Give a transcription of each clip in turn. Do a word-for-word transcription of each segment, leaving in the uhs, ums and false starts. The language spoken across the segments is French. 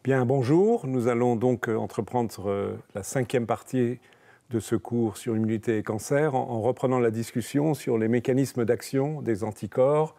Bien, bonjour. Nous allons donc entreprendre la cinquième partie de ce cours sur l'immunité et cancer en, en reprenant la discussion sur les mécanismes d'action des anticorps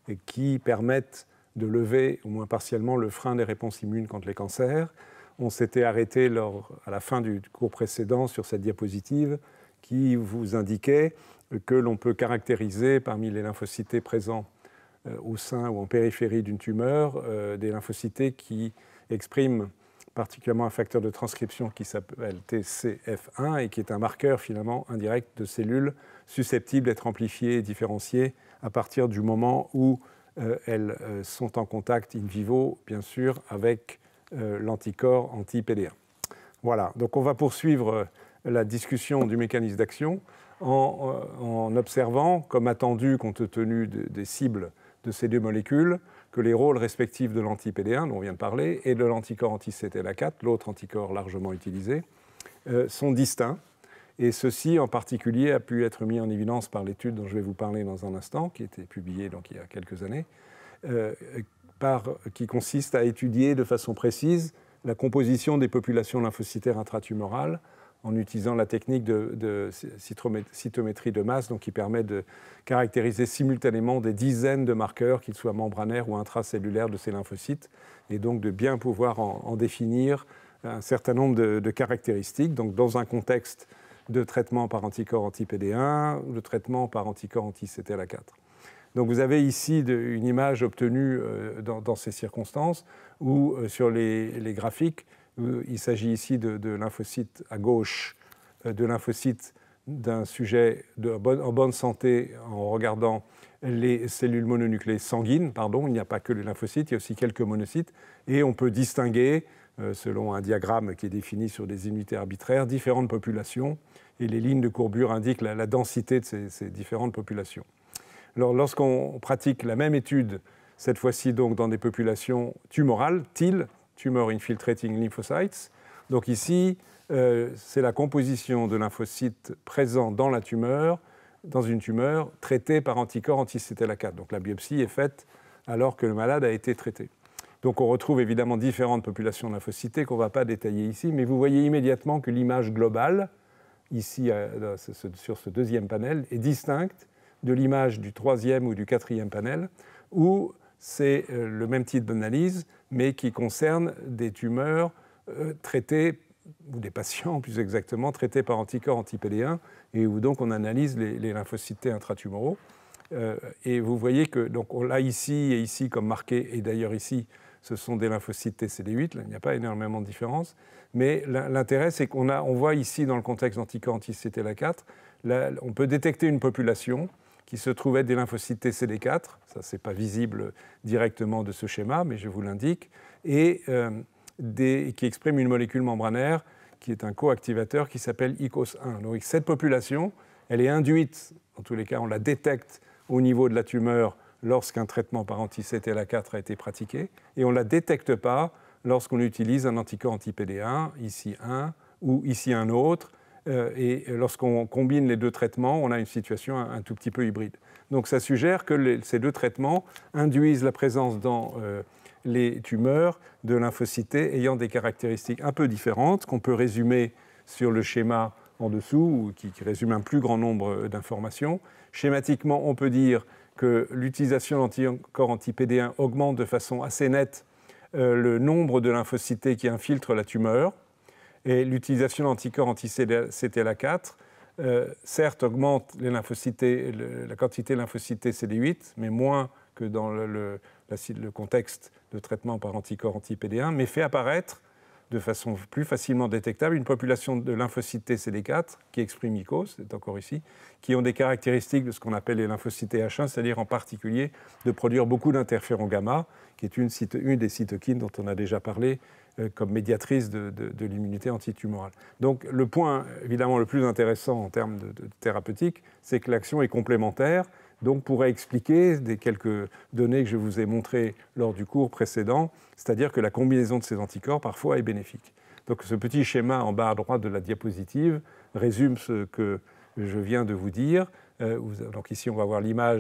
qui permettent de lever, au moins partiellement, le frein des réponses immunes contre les cancers. On s'était arrêté lors, à la fin du cours précédent sur cette diapositive qui vous indiquait que l'on peut caractériser parmi les lymphocytes présents euh, au sein ou en périphérie d'une tumeur euh, des lymphocytes qui expriment particulièrement un facteur de transcription qui s'appelle T C F un et qui est un marqueur finalement indirect de cellules susceptibles d'être amplifiées et différenciées à partir du moment où euh, elles euh, sont en contact in vivo, bien sûr, avec euh, l'anticorps anti-P D un. Voilà, donc on va poursuivre euh, la discussion du mécanisme d'action en, euh, en observant, comme attendu compte tenu de, des cibles de ces deux molécules, que les rôles respectifs de l'anti-P D un, dont on vient de parler, et de l'anticorps anti-C T L A quatre, l'autre anticorps largement utilisé, euh, sont distincts. Et ceci, en particulier, a pu être mis en évidence par l'étude dont je vais vous parler dans un instant, qui a été publiée donc, il y a quelques années, euh, par, qui consiste à étudier de façon précise la composition des populations lymphocytaires intratumorales en utilisant la technique de, de cytométrie de masse, donc qui permet de caractériser simultanément des dizaines de marqueurs, qu'ils soient membranaires ou intracellulaires de ces lymphocytes, et donc de bien pouvoir en, en définir un certain nombre de, de caractéristiques. Donc dans un contexte de traitement par anticorps anti-P D un ou de traitement par anticorps anti-C T L A quatre. Donc vous avez ici de, une image obtenue euh, dans, dans ces circonstances où euh, sur les, les graphiques, il s'agit ici de, de lymphocytes à gauche, de lymphocytes d'un sujet de, en bonne santé en regardant les cellules mononucléées sanguines. Pardon, il n'y a pas que les lymphocytes, il y a aussi quelques monocytes. Et on peut distinguer, euh, selon un diagramme qui est défini sur des unités arbitraires, différentes populations. Et les lignes de courbure indiquent la, la densité de ces, ces différentes populations. Alors, lorsqu'on pratique la même étude, cette fois-ci donc dans des populations tumorales, T I L, Tumor Infiltrating Lymphocytes. Donc ici, euh, c'est la composition de lymphocytes présents dans la tumeur, dans une tumeur traitée par anticorps anti-C T L A quatre. Donc la biopsie est faite alors que le malade a été traité. Donc on retrouve évidemment différentes populations de lymphocytes qu'on ne va pas détailler ici, mais vous voyez immédiatement que l'image globale, ici euh, sur ce deuxième panel, est distincte de l'image du troisième ou du quatrième panel, où c'est euh, le même type d'analyse, mais qui concerne des tumeurs euh, traitées, ou des patients plus exactement, traités par anticorps anti-P D un, et où donc on analyse les, les lymphocytes intratumoraux. Euh, et vous voyez que, donc on l'a ici et ici comme marqué, et d'ailleurs ici, ce sont des lymphocytes T C D huit, là, il n'y a pas énormément de différence, mais l'intérêt, c'est qu'on a, on voit ici, dans le contexte d'anticorps anti-C T L A quatre, là, on peut détecter une population qui se trouve être des lymphocytes T C D quatre, ça c'est pas visible directement de ce schéma, mais je vous l'indique, et euh, des, qui exprime une molécule membranaire qui est un coactivateur qui s'appelle I C O S un. Donc cette population, elle est induite, en tous les cas on la détecte au niveau de la tumeur lorsqu'un traitement par anti-C T L A quatre a été pratiqué, et on ne la détecte pas lorsqu'on utilise un anticorps anti-P D un, ici un, ou ici un autre, et lorsqu'on combine les deux traitements, on a une situation un, un tout petit peu hybride. Donc ça suggère que les, ces deux traitements induisent la présence dans euh, les tumeurs de lymphocytes ayant des caractéristiques un peu différentes, qu'on peut résumer sur le schéma en dessous, qui, qui résume un plus grand nombre d'informations. Schématiquement, on peut dire que l'utilisation d'anticorps anti-P D un augmente de façon assez nette euh, le nombre de lymphocytes qui infiltrent la tumeur. Et l'utilisation d'anticorps anti-C T L A quatre, euh, certes, augmente les lymphocytes, le, la quantité de lymphocytes C D huit, mais moins que dans le, le, la, le contexte de traitement par anticorps anti-P D un, mais fait apparaître de façon plus facilement détectable une population de lymphocytes C D quatre qui expriment I C O S, c'est encore ici, qui ont des caractéristiques de ce qu'on appelle les lymphocytes H un, c'est-à-dire en particulier de produire beaucoup d'interférons gamma, qui est une, une des cytokines dont on a déjà parlé euh, comme médiatrice de, de, de l'immunité antitumorale. Donc le point évidemment le plus intéressant en termes de, de thérapeutique, c'est que l'action est complémentaire, donc pourrait expliquer des quelques données que je vous ai montrées lors du cours précédent, c'est-à-dire que la combinaison de ces anticorps parfois est bénéfique. Donc ce petit schéma en bas à droite de la diapositive résume ce que je viens de vous dire. Euh, donc ici on va voir l'image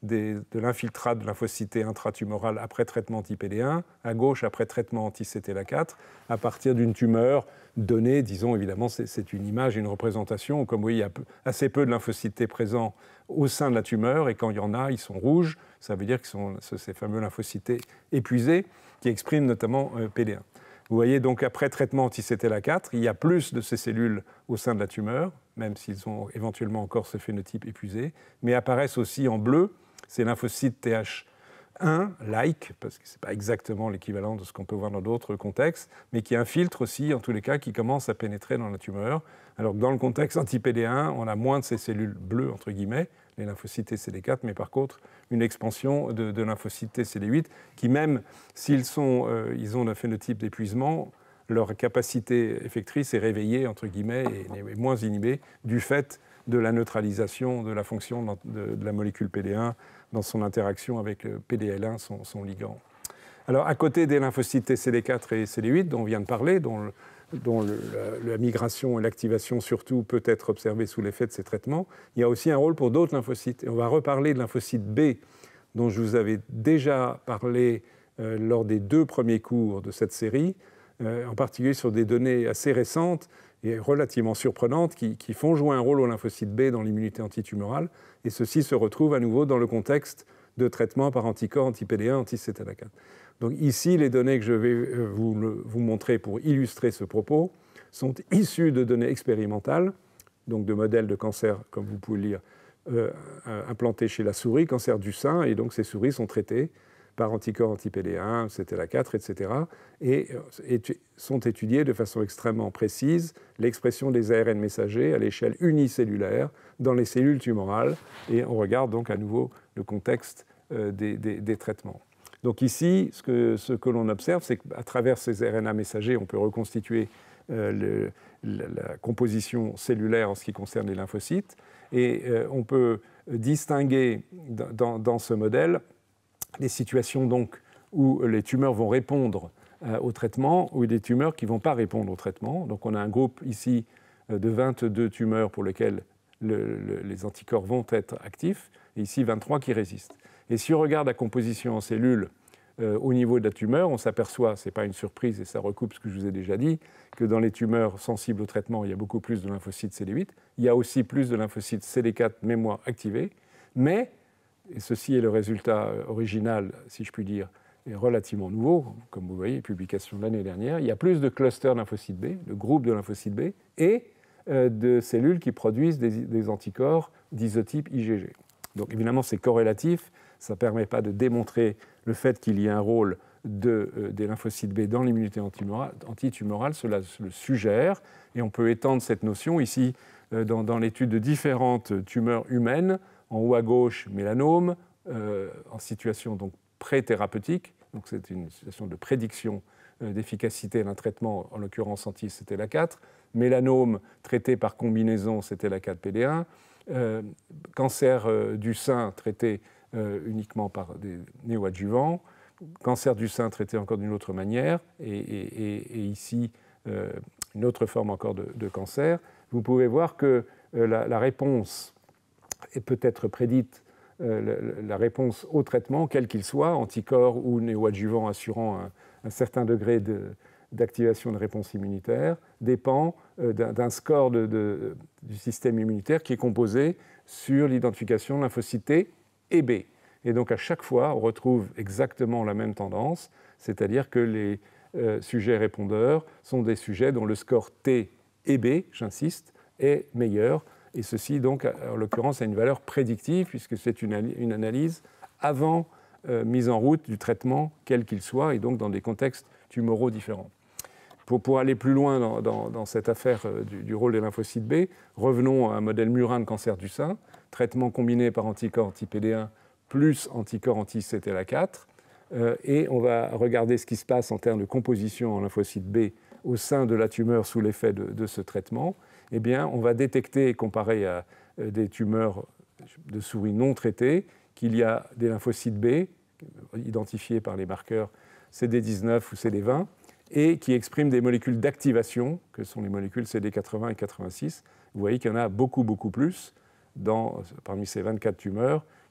des, de l'infiltrat de lymphocytes T intratumorale après traitement anti P D un, à gauche après traitement anti-C T L A quatre, à partir d'une tumeur donnée, disons évidemment c'est une image, une représentation, comme vous voyez il y a peu, assez peu de lymphocytes T présents au sein de la tumeur, et quand il y en a, ils sont rouges, ça veut dire qu'ils sont ces fameux lymphocytes T épuisés, qui expriment notamment euh, P D un. Vous voyez donc après traitement anti-C T L A quatre, il y a plus de ces cellules au sein de la tumeur, même s'ils ont éventuellement encore ce phénotype épuisé, mais apparaissent aussi en bleu ces lymphocytes T H un, like, parce que ce n'est pas exactement l'équivalent de ce qu'on peut voir dans d'autres contextes, mais qui infiltrent aussi, en tous les cas, qui commencent à pénétrer dans la tumeur. Alors que dans le contexte anti-P D un, on a moins de ces cellules bleues, entre guillemets, les lymphocytes T C D quatre, mais par contre, une expansion de, de lymphocytes T C D huit, qui même s'ils sont, euh, ils ont un phénotype d'épuisement, leur capacité effectrice est réveillée, entre guillemets, et est moins inhibée du fait de la neutralisation de la fonction de, de la molécule P D un dans son interaction avec le P D L un, son, son ligand. Alors, à côté des lymphocytes T C D quatre et C D huit, dont on vient de parler, dont, le, dont le, la, la migration et l'activation surtout peut être observée sous l'effet de ces traitements, il y a aussi un rôle pour d'autres lymphocytes. Et on va reparler de lymphocyte B, dont je vous avais déjà parlé euh, lors des deux premiers cours de cette série, euh, en particulier sur des données assez récentes et relativement surprenantes qui, qui font jouer un rôle au lymphocyte B dans l'immunité antitumorale, et ceci se retrouve à nouveau dans le contexte de traitement par anticorps anti-P D un, anti-C T L A quatre. Donc ici, les données que je vais vous, le, vous montrer pour illustrer ce propos sont issues de données expérimentales, donc de modèles de cancer, comme vous pouvez le lire, euh, implantés chez la souris, cancer du sein, et donc ces souris sont traitées par anticorps anti-P D un, C T L A quatre, et cetera, et, et sont étudiées de façon extrêmement précise l'expression des A R N messagers à l'échelle unicellulaire dans les cellules tumorales, et on regarde donc à nouveau le contexte euh, des, des, des traitements. Donc ici, ce que, ce que l'on observe, c'est qu'à travers ces R N A messagers, on peut reconstituer euh, le, la, la composition cellulaire en ce qui concerne les lymphocytes, et euh, on peut distinguer dans, dans ce modèle des situations donc où les tumeurs vont répondre euh, au traitement ou des tumeurs qui ne vont pas répondre au traitement. Donc on a un groupe ici euh, de vingt-deux tumeurs pour lesquelles le, le, les anticorps vont être actifs, et ici vingt-trois qui résistent. Et si on regarde la composition en cellules euh, au niveau de la tumeur, on s'aperçoit, ce n'est pas une surprise et ça recoupe ce que je vous ai déjà dit, que dans les tumeurs sensibles au traitement, il y a beaucoup plus de lymphocytes C D huit, il y a aussi plus de lymphocytes C D quatre mémoire activés, mais et ceci est le résultat original, si je puis dire, est relativement nouveau, comme vous voyez, publication de l'année dernière. Il y a plus de clusters lymphocytes B, de groupes de lymphocytes B, et euh, de cellules qui produisent des, des anticorps d'isotype I G G. Donc évidemment, c'est corrélatif, ça ne permet pas de démontrer le fait qu'il y ait un rôle de, euh, des lymphocytes B dans l'immunité antitumorale, cela le suggère, et on peut étendre cette notion ici euh, dans, dans l'étude de différentes tumeurs humaines. En haut à gauche, mélanome, euh, en situation donc pré-thérapeutique, donc c'est une situation de prédiction euh, d'efficacité d'un traitement, en l'occurrence anti-C T L A quatre, mélanome traité par combinaison C T L A quatre P D un, euh, cancer euh, du sein traité euh, uniquement par des néoadjuvants, cancer du sein traité encore d'une autre manière, et, et, et ici euh, une autre forme encore de, de cancer. Vous pouvez voir que euh, la, la réponse et peut être prédite euh, la réponse au traitement, quel qu'il soit, anticorps ou néoadjuvant assurant un, un certain degré de, d'activation de réponse immunitaire, dépend euh, d'un, d'un score de, de, du système immunitaire qui est composé sur l'identification de lymphocytes T et B. Et donc à chaque fois, on retrouve exactement la même tendance, c'est-à-dire que les euh, sujets répondeurs sont des sujets dont le score T et B, j'insiste, est meilleur. Et ceci, donc, en l'occurrence, a une valeur prédictive, puisque c'est une, une analyse avant euh, mise en route du traitement, quel qu'il soit, et donc dans des contextes tumoraux différents. Pour, pour aller plus loin dans, dans, dans cette affaire euh, du, du rôle des lymphocytes B, revenons à un modèle murin de cancer du sein, traitement combiné par anticorps anti-P D un plus anticorps anti-C T L A quatre, euh, et on va regarder ce qui se passe en termes de composition en lymphocytes B au sein de la tumeur sous l'effet de, de ce traitement. Eh bien, on va détecter, comparé à euh, des tumeurs de souris non traitées, qu'il y a des lymphocytes B, identifiés par les marqueurs C D dix-neuf ou C D vingt, et qui expriment des molécules d'activation, que sont les molécules C D quatre-vingts et quatre-vingt-six. Vous voyez qu'il y en a beaucoup, beaucoup plus dans, parmi ces vingt-quatre tumeurs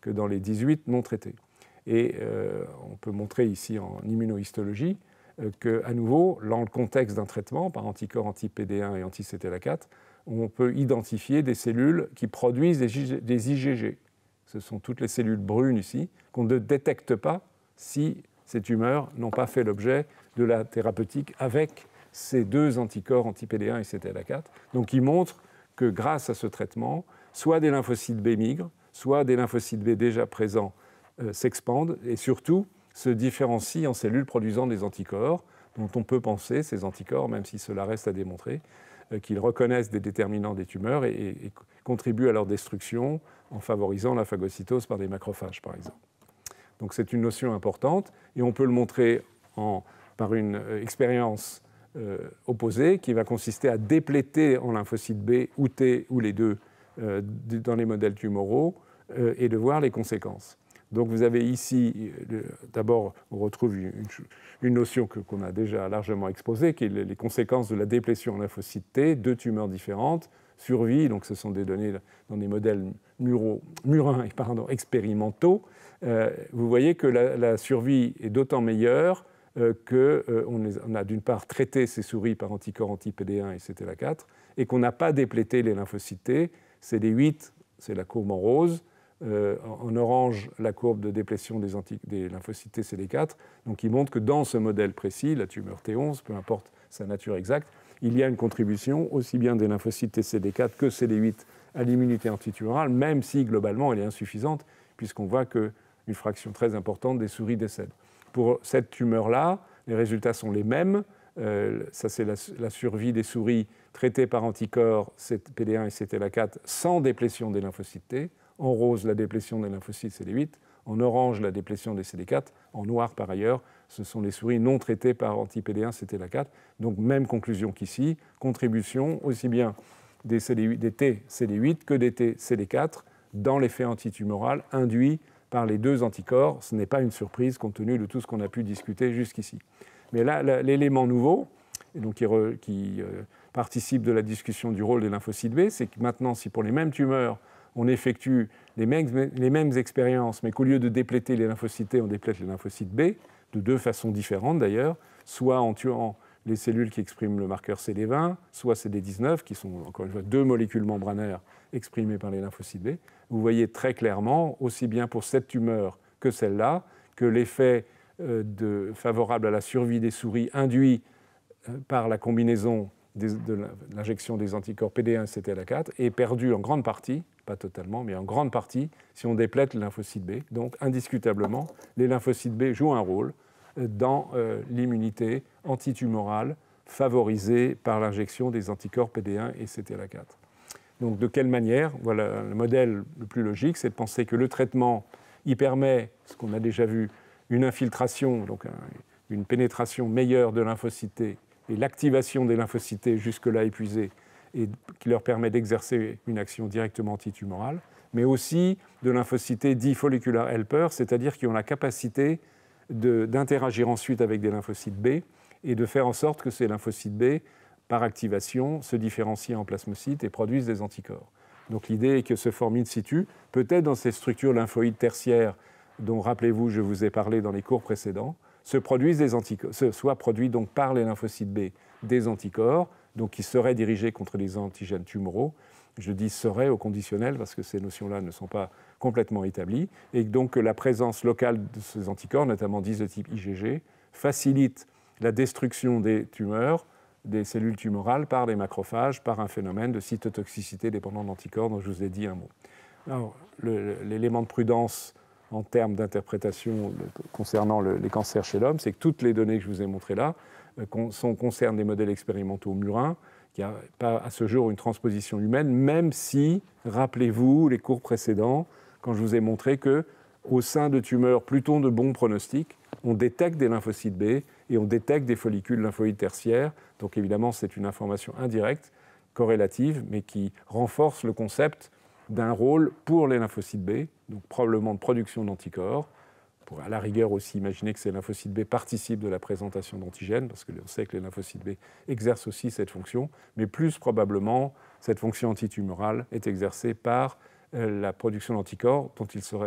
que dans les dix-huit non traités. Et euh, on peut montrer ici en immunohistologie euh, qu'à nouveau, dans le contexte d'un traitement par anticorps anti-P D un et anti-C T L A quatre, on peut identifier des cellules qui produisent des, des I G G. Ce sont toutes les cellules brunes ici qu'on ne détecte pas si ces tumeurs n'ont pas fait l'objet de la thérapeutique avec ces deux anticorps anti-P D un et C T L A quatre. Donc, ils montrent que grâce à ce traitement, soit des lymphocytes B migrent, soit des lymphocytes B déjà présents euh, s'expandent et surtout se différencient en cellules produisant des anticorps dont on peut penser, ces anticorps, même si cela reste à démontrer, euh, qu'ils reconnaissent des déterminants des tumeurs et, et, et contribuent à leur destruction en favorisant la phagocytose par des macrophages, par exemple. Donc c'est une notion importante et on peut le montrer en, par une euh, expérience euh, opposée qui va consister à dépléter en lymphocytes B ou T ou les deux euh, dans les modèles tumoraux euh, et de voir les conséquences. Donc vous avez ici, euh, d'abord on retrouve une, une notion que, qu'on a déjà largement exposée, qui est les conséquences de la déplétion en lymphocytes T, deux tumeurs différentes, survie, donc ce sont des données dans des modèles muraux, murins pardon, expérimentaux. Euh, vous voyez que la, la survie est d'autant meilleure euh, qu'on euh, on a d'une part traité ces souris par anticorps anti-P D un et C T L A quatre et qu'on n'a pas déplété les lymphocytes T. C'est les huit, c'est la courbe en rose. Euh, en orange, la courbe de déplétion des, anti- des lymphocytes T C D quatre. Donc, il montre que dans ce modèle précis, la tumeur T onze, peu importe sa nature exacte, il y a une contribution aussi bien des lymphocytes T C D quatre que C D huit à l'immunité antitumorale, même si globalement elle est insuffisante, puisqu'on voit qu'une fraction très importante des souris décèdent. Pour cette tumeur-là, les résultats sont les mêmes. Euh, ça, c'est la, la survie des souris traitées par anticorps P D un et C T L A quatre sans déplétion des lymphocytes T. En rose, la déplétion des lymphocytes C D huit. En orange, la déplétion des C D quatre. En noir, par ailleurs, ce sont les souris non traitées par anti-P D un C T L A quatre. Donc, même conclusion qu'ici, contribution aussi bien des, C D huit, des T C D huit que des T C D quatre dans l'effet antitumoral induit par les deux anticorps. Ce n'est pas une surprise compte tenu de tout ce qu'on a pu discuter jusqu'ici. Mais là, là l'élément nouveau, et donc qui, re, qui euh, participe de la discussion du rôle des lymphocytes B, c'est que maintenant, si pour les mêmes tumeurs, on effectue les mêmes, les mêmes expériences, mais qu'au lieu de dépléter les lymphocytes T, on déplète les lymphocytes B, de deux façons différentes d'ailleurs, soit en tuant les cellules qui expriment le marqueur C D vingt, soit C D dix-neuf, qui sont encore une fois deux molécules membranaires exprimées par les lymphocytes B. Vous voyez très clairement, aussi bien pour cette tumeur que celle-là, que l'effet euh, de, favorable à la survie des souris induit euh, par la combinaison des, de l'injection des anticorps P D un et C T L A quatre est perdu en grande partie, pas totalement, mais en grande partie, si on déplète les lymphocytes B. Donc, indiscutablement, les lymphocytes B jouent un rôle dans euh, l'immunité antitumorale favorisée par l'injection des anticorps P D un et C T L A quatre. Donc, de quelle manière? Voilà, le modèle le plus logique, c'est de penser que le traitement y permet, ce qu'on a déjà vu, une infiltration, donc un, une pénétration meilleure de lymphocytes T et l'activation des lymphocytes T jusque-là épuisés, et qui leur permet d'exercer une action directement antitumorale, mais aussi de lymphocytes T dits follicular helper, c'est-à-dire qui ont la capacité de, d'interagir ensuite avec des lymphocytes B et de faire en sorte que ces lymphocytes B, par activation, se différencient en plasmocytes et produisent des anticorps. Donc l'idée est que se forme in situ, peut-être dans ces structures lymphoïdes tertiaires dont, rappelez-vous, je vous ai parlé dans les cours précédents, se produisent des anticorps, soit produits donc par les lymphocytes B des anticorps, donc qui seraient dirigés contre les antigènes tumoraux. Je dis seraient au conditionnel parce que ces notions-là ne sont pas complètement établies, et donc que la présence locale de ces anticorps, notamment dits de type I G G, facilite la destruction des tumeurs, des cellules tumorales par des macrophages, par un phénomène de cytotoxicité dépendant d'anticorps dont je vous ai dit un mot. Alors, le, l'élément de prudence en termes d'interprétation concernant le, les cancers chez l'homme, c'est que toutes les données que je vous ai montrées là euh, sont, concernent des modèles expérimentaux murins, qui n'a pas à ce jour une transposition humaine, même si, rappelez-vous, les cours précédents, quand je vous ai montré qu'au sein de tumeurs plutôt de bons pronostics, on détecte des lymphocytes B et on détecte des follicules lymphoïdes tertiaires. Donc évidemment, c'est une information indirecte, corrélative, mais qui renforce le concept d'un rôle pour les lymphocytes B, donc probablement de production d'anticorps. On pourrait à la rigueur aussi imaginer que ces lymphocytes B participent de la présentation d'antigènes, parce qu'on sait que les lymphocytes B exercent aussi cette fonction, mais plus probablement, cette fonction antitumorale est exercée par euh, la production d'anticorps dont il serait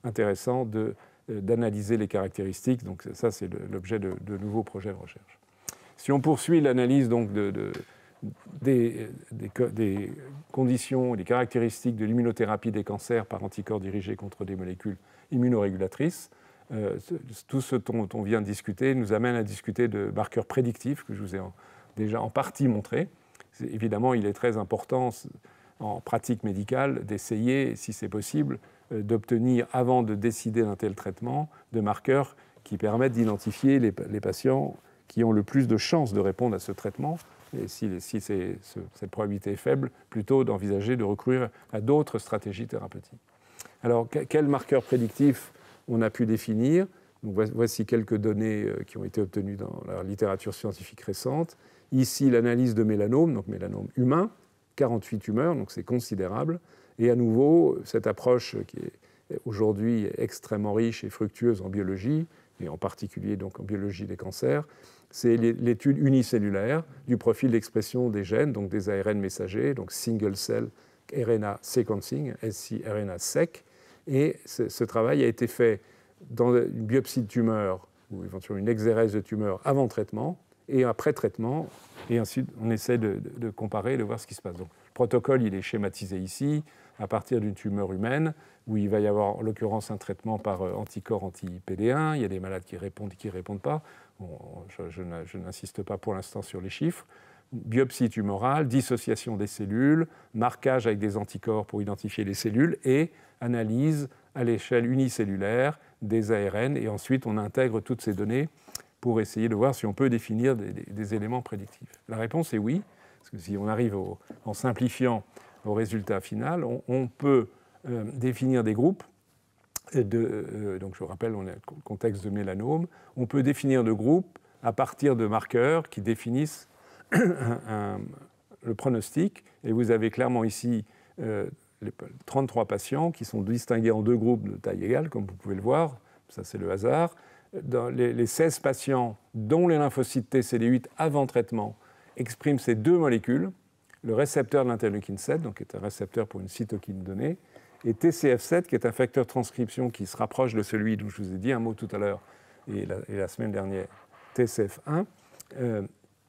intéressant de, euh, d'analyser les caractéristiques. Donc ça, c'est l'objet de, de nouveaux projets de recherche. Si on poursuit l'analyse donc de, de, des, des, des conditions, des caractéristiques de l'immunothérapie des cancers par anticorps dirigés contre des molécules immunorégulatrices, euh, tout ce dont on vient de discuter nous amène à discuter de marqueurs prédictifs que je vous ai en, déjà en partie montrés. Évidemment, il est très important en pratique médicale d'essayer, si c'est possible, euh, d'obtenir, avant de décider d'un tel traitement, de marqueurs qui permettent d'identifier les, les patients qui ont le plus de chances de répondre à ce traitement. Et si, si c'est, ce, cette probabilité est faible, plutôt d'envisager de recourir à d'autres stratégies thérapeutiques. Alors, quels marqueurs prédictifs on a pu définir? Donc, voici quelques données qui ont été obtenues dans la littérature scientifique récente. Ici, l'analyse de mélanome, donc mélanome humain, quarante-huit tumeurs, donc c'est considérable. Et à nouveau, cette approche qui est aujourd'hui extrêmement riche et fructueuse en biologie, et en particulier donc en biologie des cancers, c'est l'étude unicellulaire du profil d'expression des gènes, donc des A R N messagers, donc single cell R N A sequencing, S C R N A sec. Et ce, ce travail a été fait dans une biopsie de tumeur ou éventuellement une exérèse de tumeur avant traitement et après traitement. Et ensuite, on essaie de, de, de comparer, de voir ce qui se passe. Donc, le protocole, il est schématisé ici, à partir d'une tumeur humaine, où il va y avoir en l'occurrence un traitement par anticorps anti-P D un. Il y a des malades qui répondent et qui ne répondent pas. Bon, je, je, je n'insiste pas pour l'instant sur les chiffres. Biopsie tumorale, dissociation des cellules, marquage avec des anticorps pour identifier les cellules et analyse à l'échelle unicellulaire des A R N. Et ensuite, on intègre toutes ces données pour essayer de voir si on peut définir des, des, des éléments prédictifs. La réponse est oui, parce que si on arrive au, en simplifiant au résultat final, on, on peut euh, définir des groupes. De, euh, donc je vous rappelle, on est dans le contexte de mélanome. On peut définir de groupes à partir de marqueurs qui définissent un, un, le pronostic. Et vous avez clairement ici euh, les trente-trois patients qui sont distingués en deux groupes de taille égale, comme vous pouvez le voir. Ça, c'est le hasard. Dans les, les seize patients dont les lymphocytes T C D huit avant traitement expriment ces deux molécules, le récepteur de l'interleukine sept, donc qui est un récepteur pour une cytokine donnée, et T C F sept, qui est un facteur de transcription qui se rapproche de celui dont je vous ai dit un mot tout à l'heure et la, et la semaine dernière, T C F un. Euh,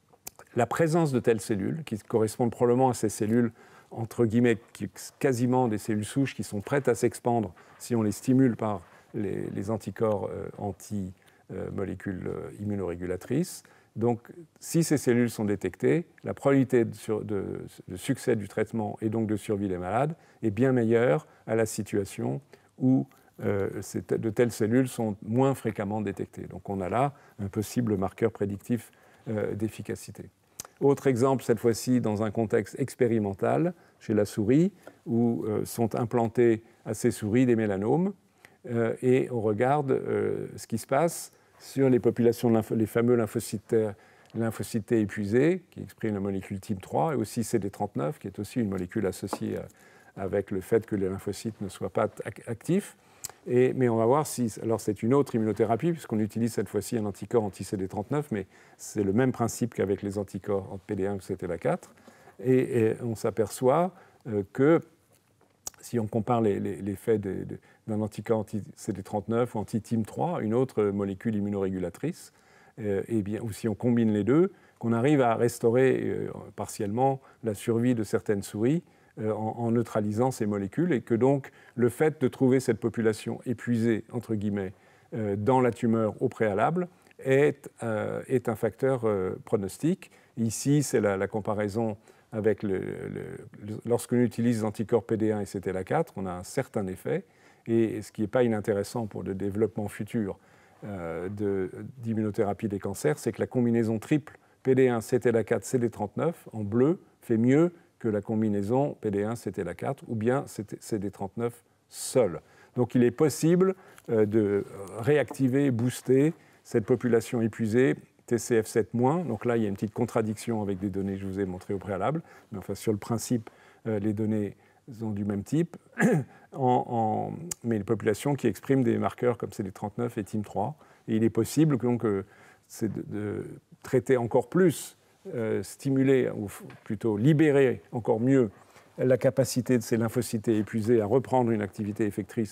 la présence de telles cellules, qui correspondent probablement à ces cellules, entre guillemets, qui, quasiment des cellules souches qui sont prêtes à s'expandre si on les stimule par les, les anticorps euh, anti-molécules euh, immunorégulatrices. Donc, si ces cellules sont détectées, la probabilité de, sur, de, de succès du traitement et donc de survie des malades est bien meilleure à la situation où euh, de telles cellules sont moins fréquemment détectées. Donc, on a là un possible marqueur prédictif euh, d'efficacité. Autre exemple, cette fois-ci dans un contexte expérimental, chez la souris, où euh, sont implantés à ces souris des mélanomes, euh, et on regarde euh, ce qui se passe sur les populations, les fameux lymphocytes, lymphocytes T épuisés, qui expriment la molécule T I M trois, et aussi C D trente-neuf, qui est aussi une molécule associée à, avec le fait que les lymphocytes ne soient pas actifs. Et, mais on va voir si... Alors, c'est une autre immunothérapie, puisqu'on utilise cette fois-ci un anticorps anti-C D trente-neuf, mais c'est le même principe qu'avec les anticorps anti-P D un ou C T L A quatre. Et, et on s'aperçoit euh, que si on compare les, les, l'effet de, de, d'un anticorps anti-C D trente-neuf ou anti-T I M trois, une autre molécule immunorégulatrice, euh, et bien, ou si on combine les deux, qu'on arrive à restaurer euh, partiellement la survie de certaines souris euh, en, en neutralisant ces molécules, et que donc le fait de trouver cette population épuisée, entre guillemets, euh, dans la tumeur au préalable est, euh, est un facteur euh, pronostic. Ici, c'est la, la comparaison avec le, le, le, lorsqu'on utilise les anticorps P D un et C T L A quatre, on a un certain effet, et ce qui n'est pas inintéressant pour le développement futur euh, de, d'immunothérapie des cancers, c'est que la combinaison triple P D un, C T L A quatre, C D trente-neuf, en bleu, fait mieux que la combinaison P D un, C T L A quatre, ou bien C D trente-neuf seul. Donc il est possible euh, de réactiver, booster cette population épuisée, T C F sept moins, donc là il y a une petite contradiction avec des données que je vous ai montrées au préalable, mais enfin sur le principe, euh, les données sont du même type, en, en, mais les populations qui expriment des marqueurs comme C D trente-neuf et T I M trois, et il est possible donc euh, c'est de, de traiter encore plus, euh, stimuler, ou plutôt libérer encore mieux la capacité de ces lymphocytes épuisés à reprendre une activité effectrice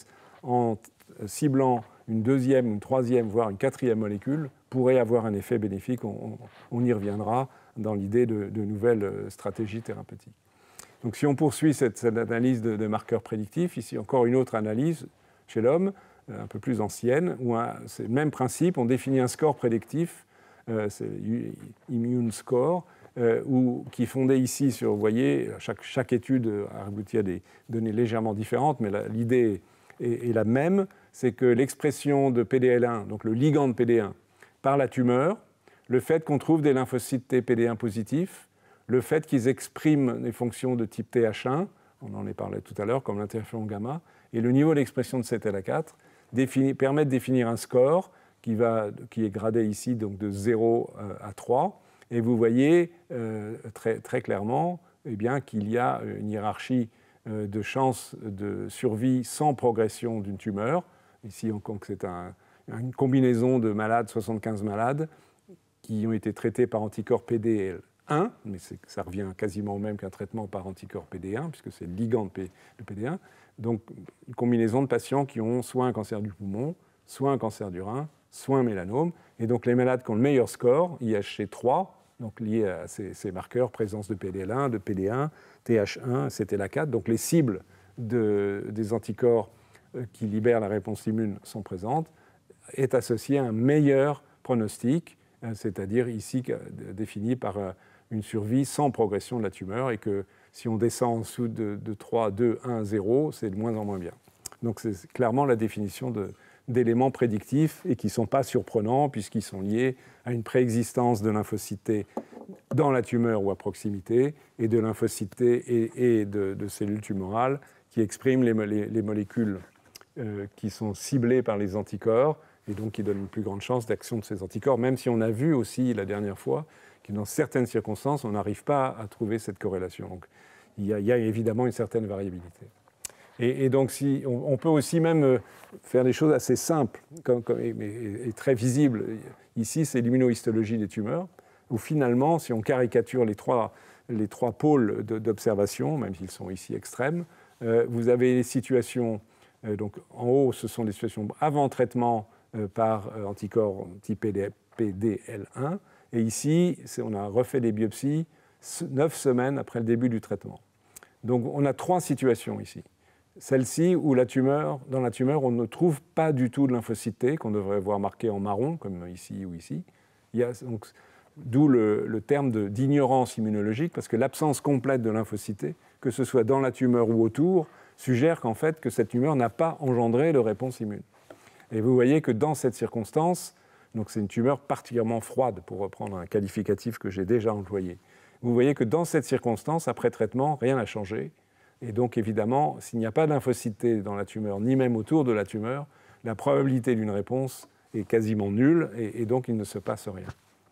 en ciblant une deuxième, une troisième, voire une quatrième molécule, pourrait avoir un effet bénéfique. On, on y reviendra dans l'idée de, de nouvelles stratégies thérapeutiques. Donc si on poursuit cette, cette analyse de, de marqueurs prédictifs, ici encore une autre analyse chez l'homme, un peu plus ancienne, où c'est le même principe, on définit un score prédictif, euh, c'est Immune Score, euh, où, qui est fondé ici sur, vous voyez, chaque, chaque étude a abouti à des données légèrement différentes, mais la, l'idée est, est la même, c'est que l'expression de P D L un, donc le ligand de P D un, par la tumeur, le fait qu'on trouve des lymphocytes T P D un positifs, le fait qu'ils expriment des fonctions de type T H un, on en a parlé tout à l'heure, comme l'interféron gamma, et le niveau d'expression de C T L A quatre définit, permet de définir un score qui, va, qui est gradé ici donc de zéro à trois. Et vous voyez euh, très, très clairement eh bien, qu'il y a une hiérarchie euh, de chances de survie sans progression d'une tumeur. Ici, on compte que c'est un, une combinaison de malades, soixante-quinze malades, qui ont été traités par anticorps P D L un, mais ça revient quasiment au même qu'un traitement par anticorps P D un, puisque c'est le ligand de, P, de P D un. Donc, une combinaison de patients qui ont soit un cancer du poumon, soit un cancer du rein, soit un mélanome. Et donc, les malades qui ont le meilleur score, I H C trois, donc lié à ces, ces marqueurs, présence de P D L un, de P D un, T H un, C T L A quatre, donc les cibles de, des anticorps qui libèrent la réponse immune sont présentes, est associé à un meilleur pronostic, c'est-à-dire ici défini par une survie sans progression de la tumeur, et que si on descend en dessous de, de trois, deux, un, zéro, c'est de moins en moins bien. Donc c'est clairement la définition de, d'éléments prédictifs et qui ne sont pas surprenants puisqu'ils sont liés à une préexistence de lymphocytes T dans la tumeur ou à proximité, et de lymphocytes T et, et de, de cellules tumorales qui expriment les, les, les molécules euh, qui sont ciblées par les anticorps, et donc qui donnent une plus grande chance d'action de ces anticorps, même si on a vu aussi la dernière fois que dans certaines circonstances, on n'arrive pas à trouver cette corrélation. Donc il y a, il y a évidemment une certaine variabilité. Et, et donc si, on, on peut aussi même faire des choses assez simples comme, comme, et, et, et très visibles. Ici, c'est l'immunohistologie des tumeurs, où finalement, si on caricature les trois, les trois pôles de, d'observation, même s'ils sont ici extrêmes, euh, vous avez les situations, euh, donc en haut, ce sont les situations avant traitement euh, par euh, anticorps type P D L un, et ici, on a refait des biopsies neuf semaines après le début du traitement. Donc on a trois situations ici. Celle-ci où la tumeur, dans la tumeur, on ne trouve pas du tout de lymphocytes T, qu'on devrait voir marqué en marron, comme ici ou ici. Il y a donc, d'où le, le terme de, d'ignorance immunologique, parce que l'absence complète de lymphocytes T, que ce soit dans la tumeur ou autour, suggère qu'en fait, que cette tumeur n'a pas engendré de réponse immune. Et vous voyez que dans cette circonstance, donc c'est une tumeur particulièrement froide, pour reprendre un qualificatif que j'ai déjà employé. Vous voyez que dans cette circonstance, après traitement, rien n'a changé. Et donc, évidemment, s'il n'y a pas de lymphocytes T dans la tumeur, ni même autour de la tumeur, la probabilité d'une réponse est quasiment nulle, et, et donc il ne se passe rien.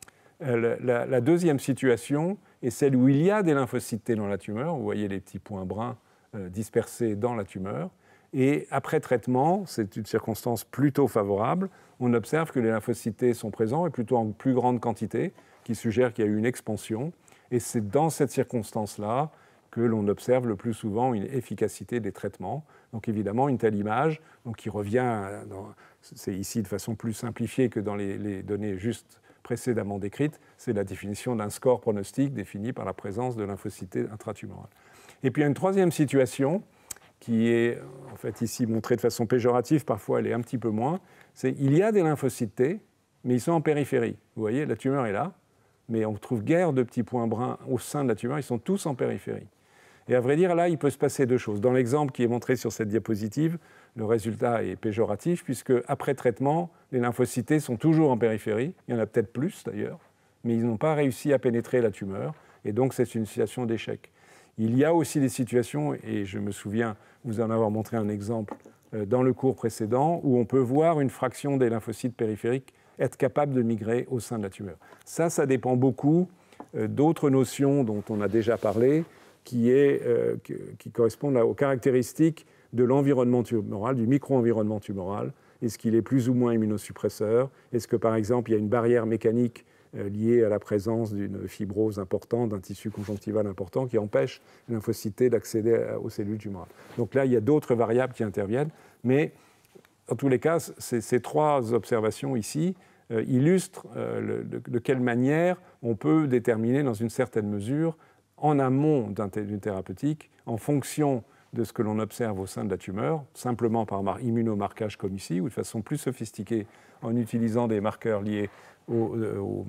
Euh, la, la deuxième situation est celle où il y a des lymphocytes T dans la tumeur. Vous voyez les petits points bruns euh, dispersés dans la tumeur. Et après traitement, c'est une circonstance plutôt favorable, on observe que les lymphocytes T sont présents, et plutôt en plus grande quantité, qui suggère qu'il y a eu une expansion. Et c'est dans cette circonstance-là que l'on observe le plus souvent une efficacité des traitements. Donc évidemment, une telle image, donc qui revient, dans, c'est ici de façon plus simplifiée que dans les, les données juste précédemment décrites, c'est la définition d'un score pronostic défini par la présence de lymphocytes T intratumorales. Et puis il y a une troisième situation, qui est en fait ici montrée de façon péjorative, parfois elle est un petit peu moins, c'est qu'il y a des lymphocytes T, mais ils sont en périphérie. Vous voyez, la tumeur est là, mais on ne trouve guère de petits points bruns au sein de la tumeur, ils sont tous en périphérie. Et à vrai dire, là, il peut se passer deux choses. Dans l'exemple qui est montré sur cette diapositive, le résultat est péjoratif, puisque après traitement, les lymphocytes T sont toujours en périphérie, il y en a peut-être plus d'ailleurs, mais ils n'ont pas réussi à pénétrer la tumeur, et donc c'est une situation d'échec. Il y a aussi des situations, et je me souviens vous en avoir montré un exemple dans le cours précédent, où on peut voir une fraction des lymphocytes périphériques être capable de migrer au sein de la tumeur. Ça, ça dépend beaucoup d'autres notions dont on a déjà parlé, qui, est, euh, qui correspondent aux caractéristiques de l'environnement tumoral, du micro-environnement tumoral. Est-ce qu'il est plus ou moins immunosuppresseur? Est-ce que, par exemple, il y a une barrière mécanique euh, liée à la présence d'une fibrose importante, d'un tissu conjonctival important, qui empêche les lymphocytes T d'accéder aux cellules tumorales? Donc là, il y a d'autres variables qui interviennent, mais en tous les cas, ces trois observations ici euh, illustrent euh, le, de, de quelle manière on peut déterminer dans une certaine mesure, en amont d'une thérapeutique, en fonction de ce que l'on observe au sein de la tumeur, simplement par immunomarquage comme ici, ou de façon plus sophistiquée en utilisant des marqueurs liés aux, aux,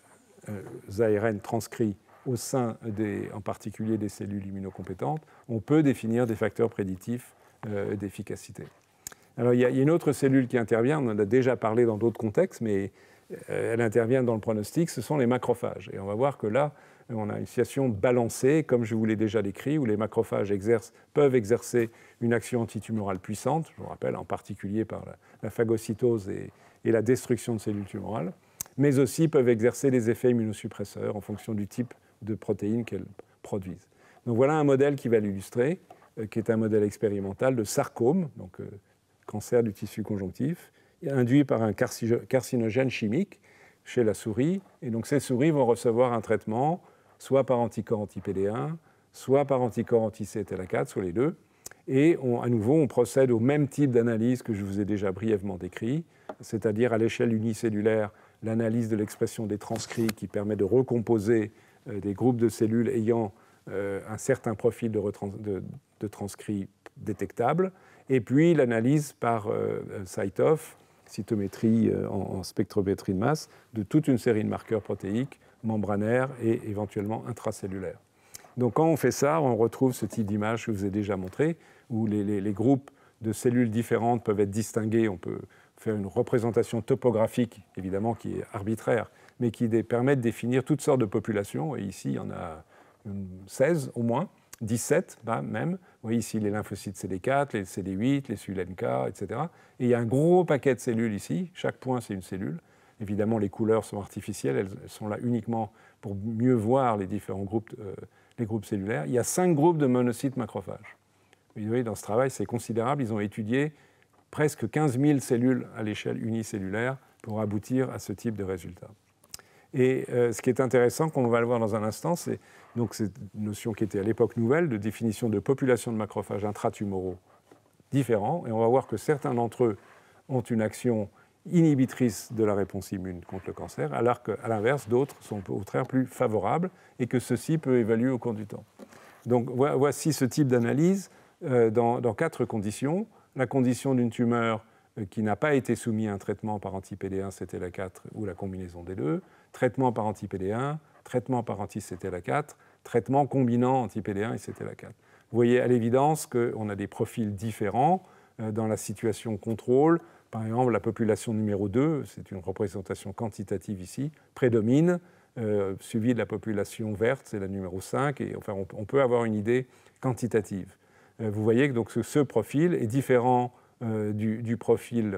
aux A R N transcrits au sein, des, en particulier des cellules immunocompétentes, on peut définir des facteurs prédictifs euh, d'efficacité. Alors, il y a une autre cellule qui intervient, on en a déjà parlé dans d'autres contextes, mais elle intervient dans le pronostic, ce sont les macrophages. Et on va voir que là, on a une situation balancée, comme je vous l'ai déjà décrit, où les macrophages exercent, peuvent exercer une action antitumorale puissante, je vous rappelle, en particulier par la, la phagocytose et, et la destruction de cellules tumorales, mais aussi peuvent exercer des effets immunosuppresseurs en fonction du type de protéines qu'elles produisent. Donc voilà un modèle qui va l'illustrer, euh, qui est un modèle expérimental de sarcome, donc euh, cancer du tissu conjonctif, induit par un carcinogène chimique chez la souris. Et donc ces souris vont recevoir un traitement soit par anticorps anti-P D un, soit par anticorps anti-C T L A quatre, soit les deux. Et on, à nouveau, on procède au même type d'analyse que je vous ai déjà brièvement décrit, c'est-à-dire à, à l'échelle unicellulaire, l'analyse de l'expression des transcrits qui permet de recomposer euh, des groupes de cellules ayant euh, un certain profil de, de, de transcrits détectable, et puis l'analyse par euh, CyTOF, cytométrie euh, en, en spectrométrie de masse, de toute une série de marqueurs protéiques, membranaires et éventuellement intracellulaires. Donc quand on fait ça, on retrouve ce type d'image que je vous ai déjà montré, où les, les, les groupes de cellules différentes peuvent être distingués. On peut faire une représentation topographique, évidemment, qui est arbitraire, mais qui permet de définir toutes sortes de populations. Et ici, il y en a seize au moins, dix-sept bah, même. Vous voyez ici les lymphocytes C D quatre, les C D huit, les cellules N K, et cetera. Et il y a un gros paquet de cellules ici. Chaque point, c'est une cellule. Évidemment, les couleurs sont artificielles. Elles sont là uniquement pour mieux voir les différents groupes, euh, les groupes cellulaires. Il y a cinq groupes de monocytes macrophages. Vous voyez, dans ce travail, c'est considérable. Ils ont étudié presque quinze mille cellules à l'échelle unicellulaire pour aboutir à ce type de résultat. Et euh, ce qui est intéressant, comme on va le voir dans un instant, c'est donc cette notion qui était à l'époque nouvelle de définition de population de macrophages intratumoraux différents. Et on va voir que certains d'entre eux ont une action inhibitrice de la réponse immune contre le cancer, alors qu'à l'inverse, d'autres sont au contraire plus favorables et que ceci peut évaluer au cours du temps. Donc voici ce type d'analyse euh, dans, dans quatre conditions. La condition d'une tumeur euh, qui n'a pas été soumise à un traitement par anti-P D un, C T L A quatre ou la combinaison des deux, traitement par anti-P D un, traitement par anti-C T L A quatre, traitement combinant anti-P D un et C T L A quatre. Vous voyez à l'évidence qu'on a des profils différents euh, dans la situation contrôle. Par exemple, la population numéro deux, c'est une représentation quantitative ici, prédomine, euh, suivie de la population verte, c'est la numéro cinq, et enfin, on, on peut avoir une idée quantitative. Euh, vous voyez que donc, ce, ce profil est différent euh, du, du profil...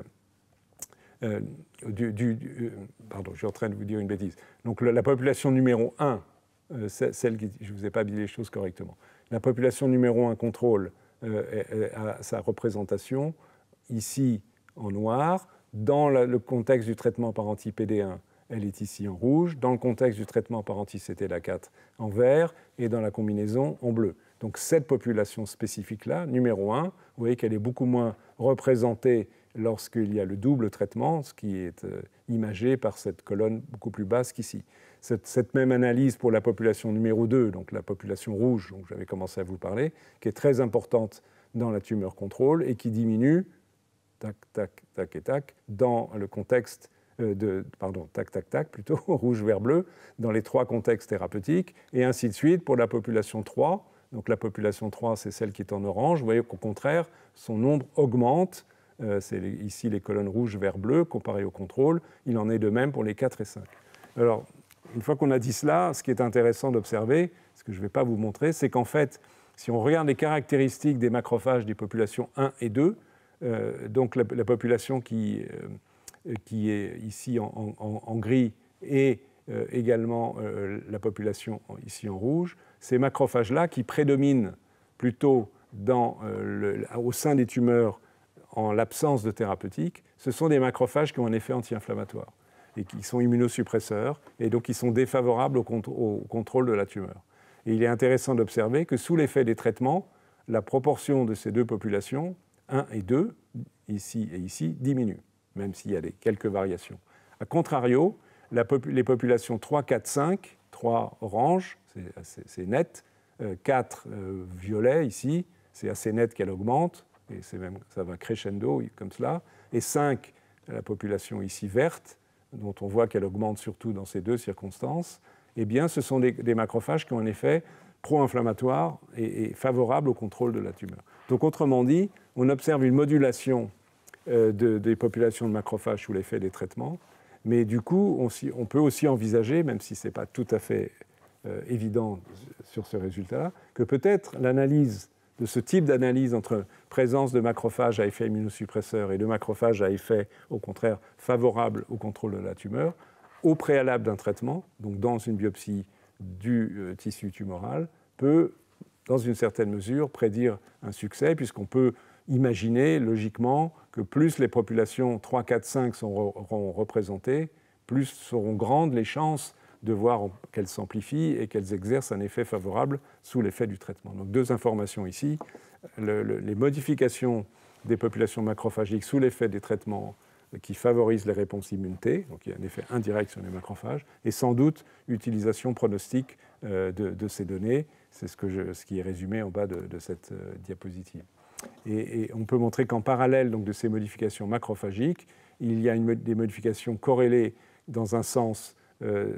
Euh, du, du, du, euh, pardon, je suis en train de vous dire une bêtise. Donc la, la population numéro un, euh, celle qui... Je ne vous ai pas dit les choses correctement. La population numéro un contrôle euh, a sa représentation ici en noir. Dans la, le contexte du traitement par anti-P D un, elle est ici en rouge. Dans le contexte du traitement par anti-C T L A quatre, en vert. Et dans la combinaison, en bleu. Donc cette population spécifique-là, numéro un, vous voyez qu'elle est beaucoup moins représentée lorsqu'il y a le double traitement, ce qui est euh, imagé par cette colonne beaucoup plus basse qu'ici. Cette, cette même analyse pour la population numéro deux, donc la population rouge, dont j'avais commencé à vous parler, qui est très importante dans la tumeur contrôle et qui diminue tac, tac, tac et tac, dans le contexte euh, de, pardon, tac, tac, tac, plutôt, rouge, vert, bleu, dans les trois contextes thérapeutiques, et ainsi de suite pour la population trois. Donc la population trois, c'est celle qui est en orange. Vous voyez qu'au contraire, son nombre augmente. Euh, c'est les, ici les colonnes rouge, vert, bleu, comparées au contrôle. Il en est de même pour les quatre et cinq. Alors, une fois qu'on a dit cela, ce qui est intéressant d'observer, ce que je ne vais pas vous montrer, c'est qu'en fait, si on regarde les caractéristiques des macrophages des populations un et deux, Euh, donc la, la population qui, euh, qui est ici en, en, en gris et euh, également euh, la population ici en rouge, ces macrophages-là qui prédominent plutôt dans, euh, le, au sein des tumeurs en l'absence de thérapeutique, ce sont des macrophages qui ont un effet anti-inflammatoire et qui sont immunosuppresseurs et donc qui sont défavorables au, contr- au contrôle de la tumeur. Et il est intéressant d'observer que sous l'effet des traitements, la proportion de ces deux populations un et deux ici et ici, diminue, même s'il y a des, quelques variations. A contrario, la pop- les populations trois, quatre, cinq, trois orange, c'est net, euh, quatre euh, violet ici, c'est assez net qu'elle augmente, et même, ça va crescendo comme cela, et cinq, la population ici verte, dont on voit qu'elle augmente surtout dans ces deux circonstances, eh bien, ce sont des, des macrophages qui ont un effet pro-inflammatoire et, et favorable au contrôle de la tumeur. Donc, autrement dit, on observe une modulation euh, de, des populations de macrophages sous l'effet des traitements, mais du coup, on, on peut aussi envisager, même si ce n'est pas tout à fait euh, évident sur ce résultat-là, que peut-être l'analyse de ce type d'analyse entre présence de macrophages à effet immunosuppresseur et de macrophages à effet, au contraire, favorable au contrôle de la tumeur, au préalable d'un traitement, donc dans une biopsie du euh, tissu tumoral, peut, dans une certaine mesure, prédire un succès, puisqu'on peut imaginer logiquement que plus les populations trois, quatre, cinq seront représentées, plus seront grandes les chances de voir qu'elles s'amplifient et qu'elles exercent un effet favorable sous l'effet du traitement. Donc deux informations ici. Le, le, les modifications des populations macrophagiques sous l'effet des traitements qui favorisent les réponses immunité, donc il y a un effet indirect sur les macrophages, et sans doute utilisation pronostique euh, de, de ces données. C'est ce, que je, ce qui est résumé en bas de, de cette euh, diapositive. Et, et on peut montrer qu'en parallèle donc, de ces modifications macrophagiques, il y a une, des modifications corrélées dans un sens euh,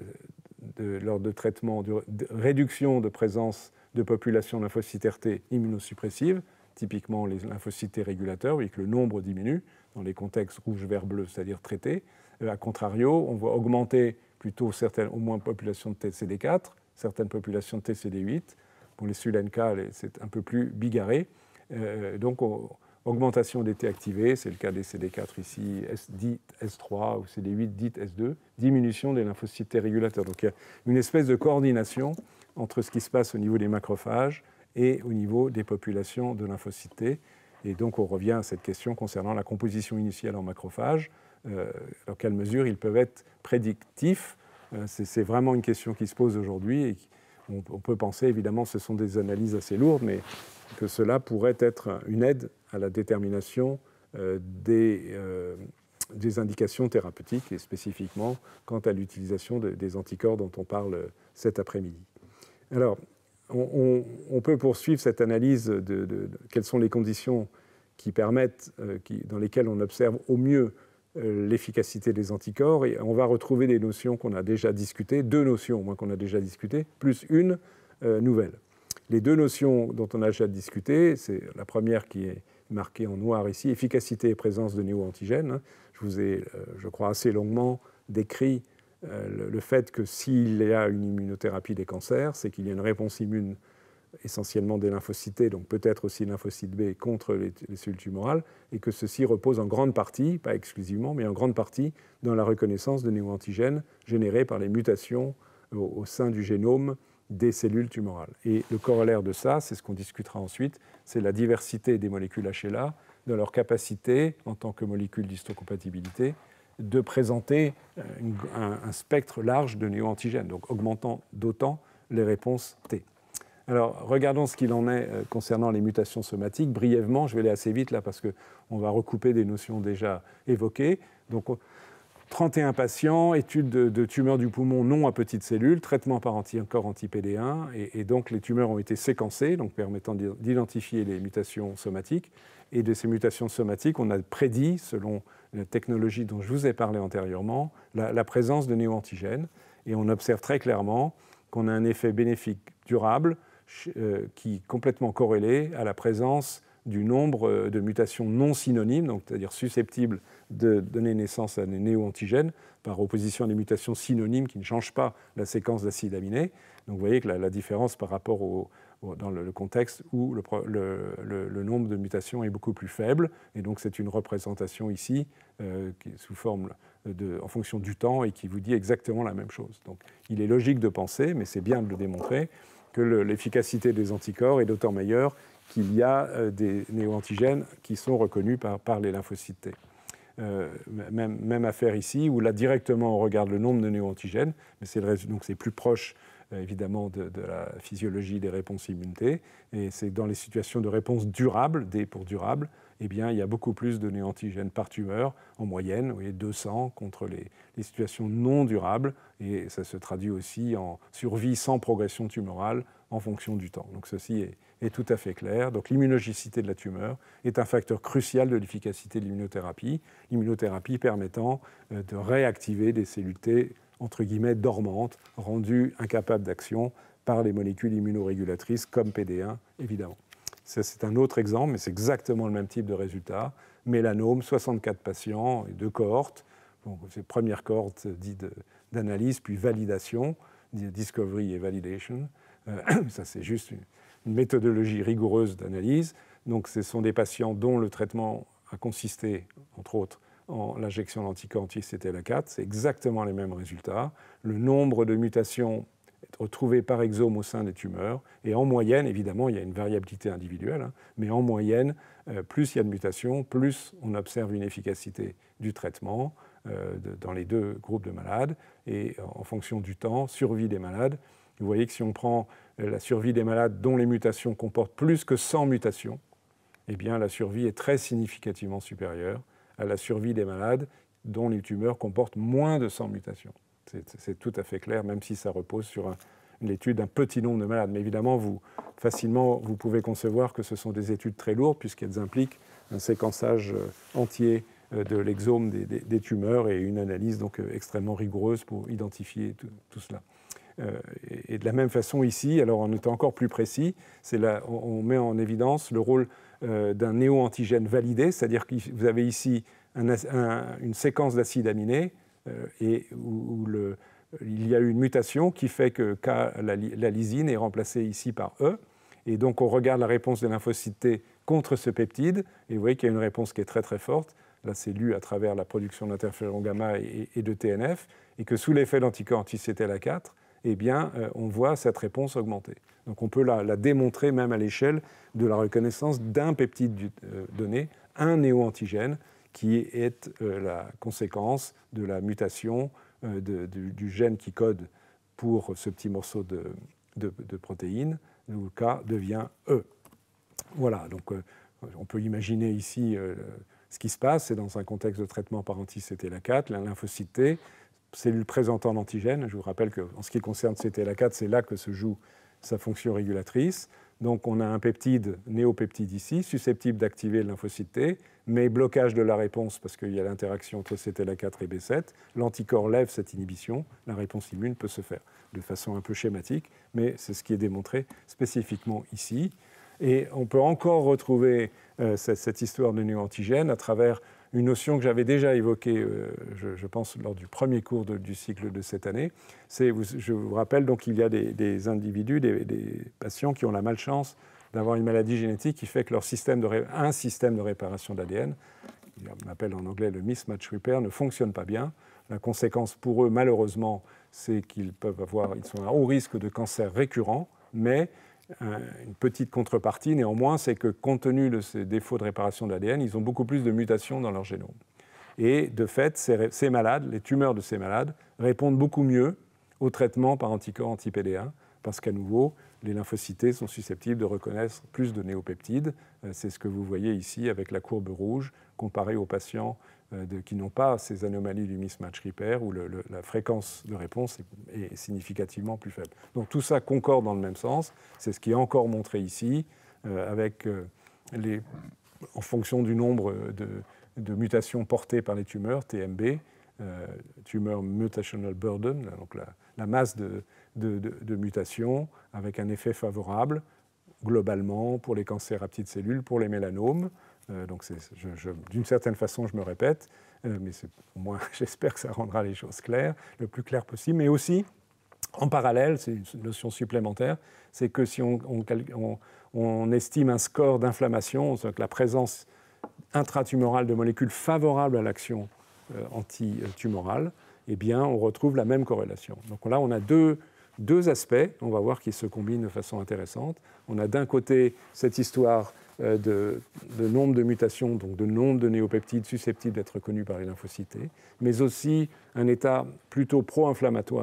de, lors de traitement de, de réduction de présence de populations lymphocytes R T immunosuppressives, typiquement les lymphocytes T régulateurs, vous voyez que le nombre diminue dans les contextes rouge, vert, bleu, c'est-à-dire traités. Euh, a contrario, on voit augmenter plutôt certaines, au moins populations de T C D quatre, certaines populations de T C D huit. Pour les SULENCA, c'est un peu plus bigarré. Euh, donc, on, augmentation des T activés, c'est le cas des C D quatre ici, S, dit S trois ou C D huit, dit S deux, diminution des lymphocytes T régulateurs. Donc, il y a une espèce de coordination entre ce qui se passe au niveau des macrophages et au niveau des populations de lymphocytes T. Et donc, on revient à cette question concernant la composition initiale en macrophages, euh, dans quelle mesure ils peuvent être prédictifs. Euh, c'est vraiment une question qui se pose aujourd'hui et qui, on, on peut penser, évidemment, ce sont des analyses assez lourdes, mais que cela pourrait être une aide à la détermination euh, des, euh, des indications thérapeutiques et spécifiquement quant à l'utilisation de, des anticorps dont on parle cet après-midi. Alors, on, on, on peut poursuivre cette analyse de, de, de quelles sont les conditions qui permettent, euh, qui, dans lesquelles on observe au mieux euh, l'efficacité des anticorps, et on va retrouver des notions qu'on a déjà discutées, deux notions au moins qu'on a déjà discutées, plus une euh, nouvelle. Les deux notions dont on a déjà discuté, c'est la première qui est marquée en noir ici, efficacité et présence de néo-antigènes. Je vous ai, euh, je crois, assez longuement décrit euh, le, le fait que s'il y a une immunothérapie des cancers, c'est qu'il y a une réponse immune essentiellement des lymphocytes T, donc peut-être aussi lymphocytes B contre les, les cellules tumorales, et que ceci repose en grande partie, pas exclusivement, mais en grande partie dans la reconnaissance de néo-antigènes générés par les mutations au, au sein du génome des cellules tumorales. Et le corollaire de ça, c'est ce qu'on discutera ensuite, c'est la diversité des molécules H L A, de leur capacité, en tant que molécules d'histocompatibilité, de présenter une, un, un spectre large de néo-antigènes, donc augmentant d'autant les réponses T. Alors, regardons ce qu'il en est concernant les mutations somatiques. Brièvement, je vais aller assez vite là parce qu'on va recouper des notions déjà évoquées. Donc, trente et un patients, études de, de tumeurs du poumon non à petites cellules, traitement par anticorps anti-P D un, et, et donc les tumeurs ont été séquencées, donc permettant d'identifier les mutations somatiques. Et de ces mutations somatiques, on a prédit, selon la technologie dont je vous ai parlé antérieurement, la, la présence de néo-antigènes. Et on observe très clairement qu'on a un effet bénéfique durable euh, qui est complètement corrélé à la présence du nombre de mutations non synonymes, donc c'est-à-dire susceptibles de donner naissance à des néo-antigènes, par opposition à des mutations synonymes qui ne changent pas la séquence d'acides aminés. Donc vous voyez que la, la différence par rapport au, au, dans le, le contexte où le, le, le, le nombre de mutations est beaucoup plus faible, et donc c'est une représentation ici euh, qui est sous forme de, en fonction du temps et qui vous dit exactement la même chose. Donc il est logique de penser, mais c'est bien de le démontrer, que l'efficacité des anticorps est d'autant meilleure qu'il y a euh, des néo-antigènes qui sont reconnus par, par les lymphocytes T. Euh, même, même affaire ici, où là directement on regarde le nombre de néo-antigènes, mais c'est donc c'est plus proche euh, évidemment de, de la physiologie des réponses immunité. Et c'est dans les situations de réponse durable, D pour durable, eh bien, il y a beaucoup plus de néoantigènes par tumeur, en moyenne, vous voyez, deux cents contre les, les situations non durables, et ça se traduit aussi en survie sans progression tumorale en fonction du temps. Donc ceci est, est tout à fait clair. Donc l'immunogénicité de la tumeur est un facteur crucial de l'efficacité de l'immunothérapie, l'immunothérapie permettant euh, de réactiver des cellules T, entre guillemets, dormantes, rendues incapables d'action par les molécules immunorégulatrices comme P D un, évidemment. Ça, c'est un autre exemple, mais c'est exactement le même type de résultat. Mélanome, soixante-quatre patients, deux cohortes. Bon, c'est première cohorte dite d'analyse, puis validation, discovery et validation. Euh, ça, c'est juste une, une méthodologie rigoureuse d'analyse. Donc, ce sont des patients dont le traitement a consisté, entre autres, en l'injection d'anticorps anti-C T L A quatre. C'est exactement les mêmes résultats. Le nombre de mutations retrouvées par exome au sein des tumeurs. Et en moyenne, évidemment, il y a une variabilité individuelle, hein, mais en moyenne, euh, plus il y a de mutations, plus on observe une efficacité du traitement euh, de, dans les deux groupes de malades. Et en fonction du temps, survie des malades, vous voyez que si on prend la survie des malades dont les mutations comportent plus que cent mutations, eh bien, la survie est très significativement supérieure à la survie des malades dont les tumeurs comportent moins de cent mutations. C'est tout à fait clair, même si ça repose sur un, l'étude d'un petit nombre de malades. Mais évidemment, vous, facilement, vous pouvez concevoir que ce sont des études très lourdes, puisqu'elles impliquent un séquençage entier de l'exome des, des, des tumeurs et une analyse donc extrêmement rigoureuse pour identifier tout, tout cela. Euh, et de la même façon ici, alors en étant encore plus précis, là, on, on met en évidence le rôle euh, d'un néo-antigène validé, c'est-à-dire que vous avez ici un, un, une séquence d'acides aminés euh, et où, où le, il y a eu une mutation qui fait que K, la, la lysine est remplacée ici par E. Et donc on regarde la réponse des lymphocytes T contre ce peptide, et vous voyez qu'il y a une réponse qui est très très forte. Là, c'est lu à travers la production d'interféron gamma et, et de T N F, et que sous l'effet d'anticorps anti-C T L A quatre, eh bien, euh, on voit cette réponse augmenter. Donc on peut la, la démontrer même à l'échelle de la reconnaissance d'un peptide du, euh, donné, un néo-antigène, qui est euh, la conséquence de la mutation euh, de, du, du gène qui code pour ce petit morceau de, de, de protéine, où le K devient E. Voilà, donc euh, on peut imaginer ici euh, ce qui se passe, c'est dans un contexte de traitement par anti-C T L A quatre, la lymphocyte T, cellule présentant l'antigène. Je vous rappelle qu'en ce qui concerne C T L A quatre, c'est là que se joue sa fonction régulatrice. Donc on a un peptide, néopeptide ici, susceptible d'activer le lymphocyte T, mais blocage de la réponse parce qu'il y a l'interaction entre C T L A quatre et B sept. L'anticorps lève cette inhibition, la réponse immune peut se faire de façon un peu schématique, mais c'est ce qui est démontré spécifiquement ici. Et on peut encore retrouver euh, cette, cette histoire de néoantigène à travers une notion que j'avais déjà évoquée, euh, je, je pense, lors du premier cours de, du cycle de cette année. C'est, je vous rappelle, donc, qu'il y a des, des individus, des, des patients qui ont la malchance d'avoir une maladie génétique qui fait que leur système de ré, un système de réparation d'A D N, on appelle en anglais le mismatch repair, ne fonctionne pas bien. La conséquence pour eux, malheureusement, c'est qu'ils peuvent avoir, ils sont à haut risque de cancer récurrent, mais une petite contrepartie, néanmoins, c'est que compte tenu de ces défauts de réparation de l'A D N, ils ont beaucoup plus de mutations dans leur génome. Et de fait, ces, ces malades, les tumeurs de ces malades, répondent beaucoup mieux au traitement par anticorps anti-P D un, parce qu'à nouveau, les lymphocytes sont susceptibles de reconnaître plus de néopeptides. C'est ce que vous voyez ici avec la courbe rouge, comparée aux patients de, qui n'ont pas ces anomalies du mismatch repair, où le, le, la fréquence de réponse est, est significativement plus faible. Donc tout ça concorde dans le même sens. C'est ce qui est encore montré ici, euh, avec euh, les, en fonction du nombre de, de mutations portées par les tumeurs, T M B, euh, Tumor Mutational Burden, donc la, la masse de, de, de, de mutations, avec un effet favorable, globalement, pour les cancers à petites cellules, pour les mélanomes. Euh, donc d'une certaine façon, je me répète, euh, mais au moins j'espère que ça rendra les choses claires, le plus clair possible. Mais aussi, en parallèle, c'est une notion supplémentaire, c'est que si on, on, on, on estime un score d'inflammation, c'est-à-dire que la présence intratumorale de molécules favorables à l'action euh, antitumorale, eh bien, on retrouve la même corrélation. Donc là, on a deux, deux aspects, on va voir, qui se combinent de façon intéressante. On a d'un côté cette histoire De, de nombre de mutations, donc de nombre de néopeptides susceptibles d'être reconnus par les lymphocytes, mais aussi un état plutôt pro-inflammatoire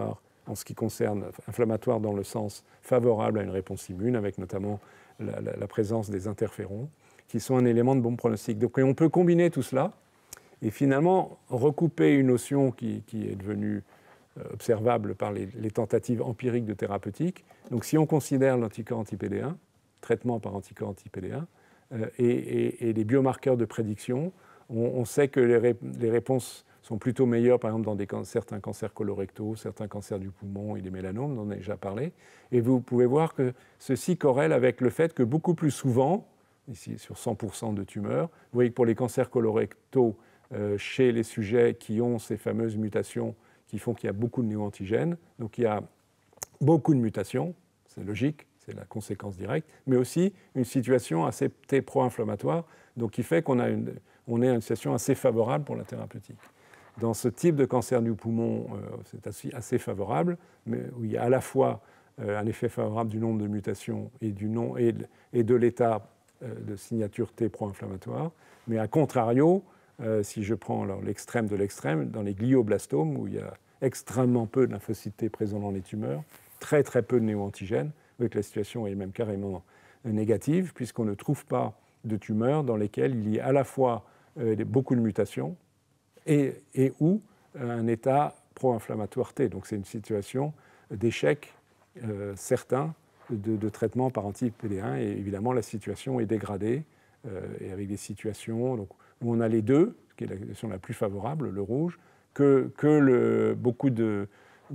en ce qui concerne inflammatoire dans le sens favorable à une réponse immune, avec notamment la, la, la présence des interférons, qui sont un élément de bon pronostic. Donc on peut combiner tout cela et finalement recouper une notion qui, qui est devenue observable par les, les tentatives empiriques de thérapeutique. Donc si on considère l'anticorps anti-P D un, traitement par anticorps anti-P D un, euh, et, et, et les biomarqueurs de prédiction, on, on sait que les, ré, les réponses sont plutôt meilleures, par exemple, dans des can- certains cancers colorectaux, certains cancers du poumon et des mélanomes, on en a déjà parlé. Et vous pouvez voir que ceci corrèle avec le fait que beaucoup plus souvent, ici sur cent pour cent de tumeurs, vous voyez que pour les cancers colorectaux, euh, chez les sujets qui ont ces fameuses mutations qui font qu'il y a beaucoup de néoantigènes, donc il y a beaucoup de mutations, c'est logique, c'est la conséquence directe, mais aussi une situation assez pro-inflammatoire, donc qui fait qu'on a une, on est à une situation assez favorable pour la thérapeutique. Dans ce type de cancer du poumon, euh, c'est assez, assez favorable, mais où il y a à la fois euh, un effet favorable du nombre de mutations et, du nom, et, et de l'état euh, de signature T pro-inflammatoire, mais à contrario, euh, si je prends alors, l'extrême de l'extrême, dans les glioblastomes, où il y a extrêmement peu de lymphocytes T présents dans les tumeurs, très très peu de néoantigènes, vous voyez que la situation est même carrément négative, puisqu'on ne trouve pas de tumeurs dans lesquelles il y a à la fois euh, beaucoup de mutations, Et, et ou un état pro-inflammatoire T. Donc c'est une situation d'échec euh, certain de, de traitement par anti-P D un, et évidemment la situation est dégradée, euh, et avec des situations donc, où on a les deux, qui est la situation la plus favorable, le rouge, que, que le, beaucoup de,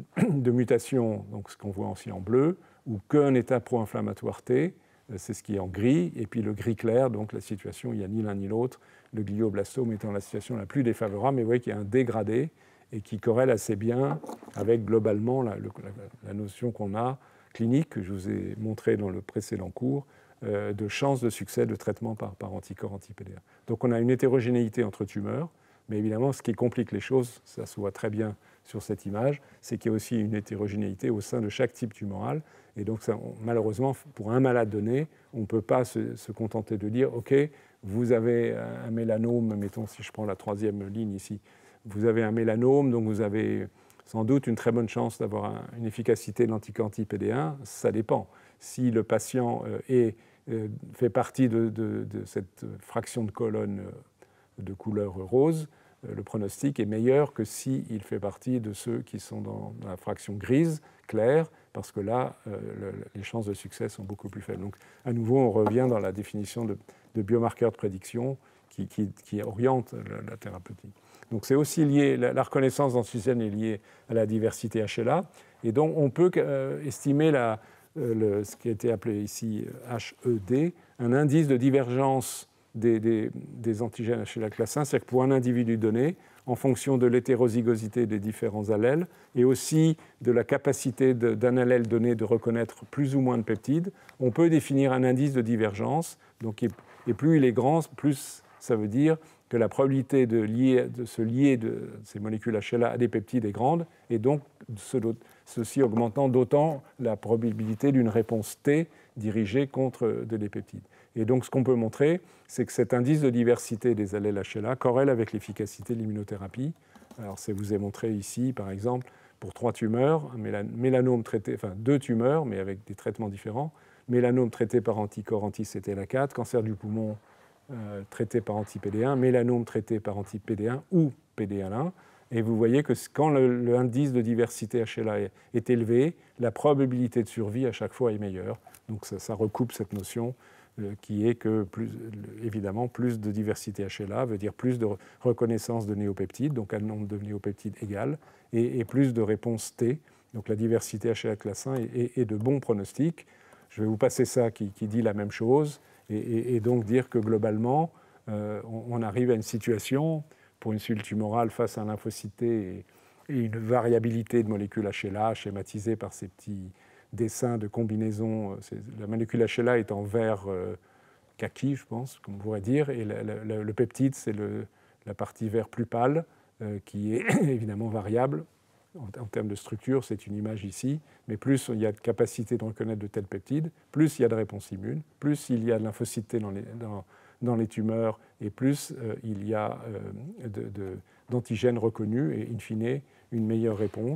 de mutations, donc ce qu'on voit aussi en bleu, ou qu'un état pro-inflammatoire T, c'est ce qui est en gris, et puis le gris clair, donc la situation, il n'y a ni l'un ni l'autre, le glioblastome étant la situation la plus défavorable, mais vous voyez qu'il y a un dégradé et qui corrèle assez bien avec globalement la, le, la, la notion qu'on a clinique, que je vous ai montré dans le précédent cours, euh, de chance de succès de traitement par, par anticorps anti-P D un. Donc on a une hétérogénéité entre tumeurs, mais évidemment ce qui complique les choses, ça se voit très bien sur cette image, c'est qu'il y a aussi une hétérogénéité au sein de chaque type tumoral. Et donc, ça, on, malheureusement, pour un malade donné, on ne peut pas se, se contenter de dire « Ok, vous avez un mélanome, mettons si je prends la troisième ligne ici, vous avez un mélanome, donc vous avez sans doute une très bonne chance d'avoir un, une efficacité de l'anticorps anti-P D un. » Ça dépend. Si le patient euh, est, euh, fait partie de, de, de cette fraction de colonne euh, de couleur rose, le pronostic est meilleur que s'il fait partie de ceux qui sont dans, dans la fraction grise, claire, parce que là, euh, le, les chances de succès sont beaucoup plus faibles. Donc, à nouveau, on revient dans la définition de, de biomarqueurs de prédiction qui, qui, qui oriente la, la thérapeutique. Donc, c'est aussi lié, la, la reconnaissance d'antigènes est liée à la diversité H L A, et donc on peut euh, estimer la, euh, le, ce qui a été appelé ici H E D, un indice de divergence Des, des, des antigènes H L A classe un, c'est-à-dire que pour un individu donné, en fonction de l'hétérozygosité des différents allèles et aussi de la capacité de, d'un allèle donné de reconnaître plus ou moins de peptides, on peut définir un indice de divergence. Donc, et plus il est grand, plus ça veut dire que la probabilité de, lier, de se lier de ces molécules H L A à des peptides est grande, et donc ce, ceci augmentant d'autant la probabilité d'une réponse T dirigée contre des peptides. Et donc, ce qu'on peut montrer, c'est que cet indice de diversité des allèles H L A corrèle avec l'efficacité de l'immunothérapie. Alors, ça vous est montré ici, par exemple, pour trois tumeurs, un mélanome traité, enfin deux tumeurs, mais avec des traitements différents. Mélanome traité par anticorps anti-C T L A quatre, cancer du poumon euh, traité par anti-P D un, mélanome traité par anti-P D un ou P D un un. Et vous voyez que quand l'indice de diversité H L A est, est élevé, la probabilité de survie à chaque fois est meilleure. Donc, ça, ça recoupe cette notion qui est que, plus, évidemment, plus de diversité H L A veut dire plus de reconnaissance de néopeptides, donc un nombre de néopeptides égal, et, et plus de réponses T. Donc la diversité H L A classe un est, est de bons pronostics. Je vais vous passer ça qui, qui dit la même chose, et, et, et donc dire que globalement, euh, on, on arrive à une situation, pour une cellule tumorale face à un lymphocyte T et, et une variabilité de molécules H L A schématisée par ces petits dessin de combinaison. La molécule H L A est en vert euh, kaki, je pense, comme on pourrait dire, et la, la, le peptide, c'est le, la partie vert plus pâle, euh, qui est évidemment variable. En, en termes de structure, c'est une image ici, mais plus il y a de capacité de reconnaître de tels peptides, plus il y a de réponse immune, plus il y a de lymphocytes T dans les, dans, dans les tumeurs, et plus euh, il y a euh, de, de, d'antigènes reconnus, et in fine, une meilleure réponse.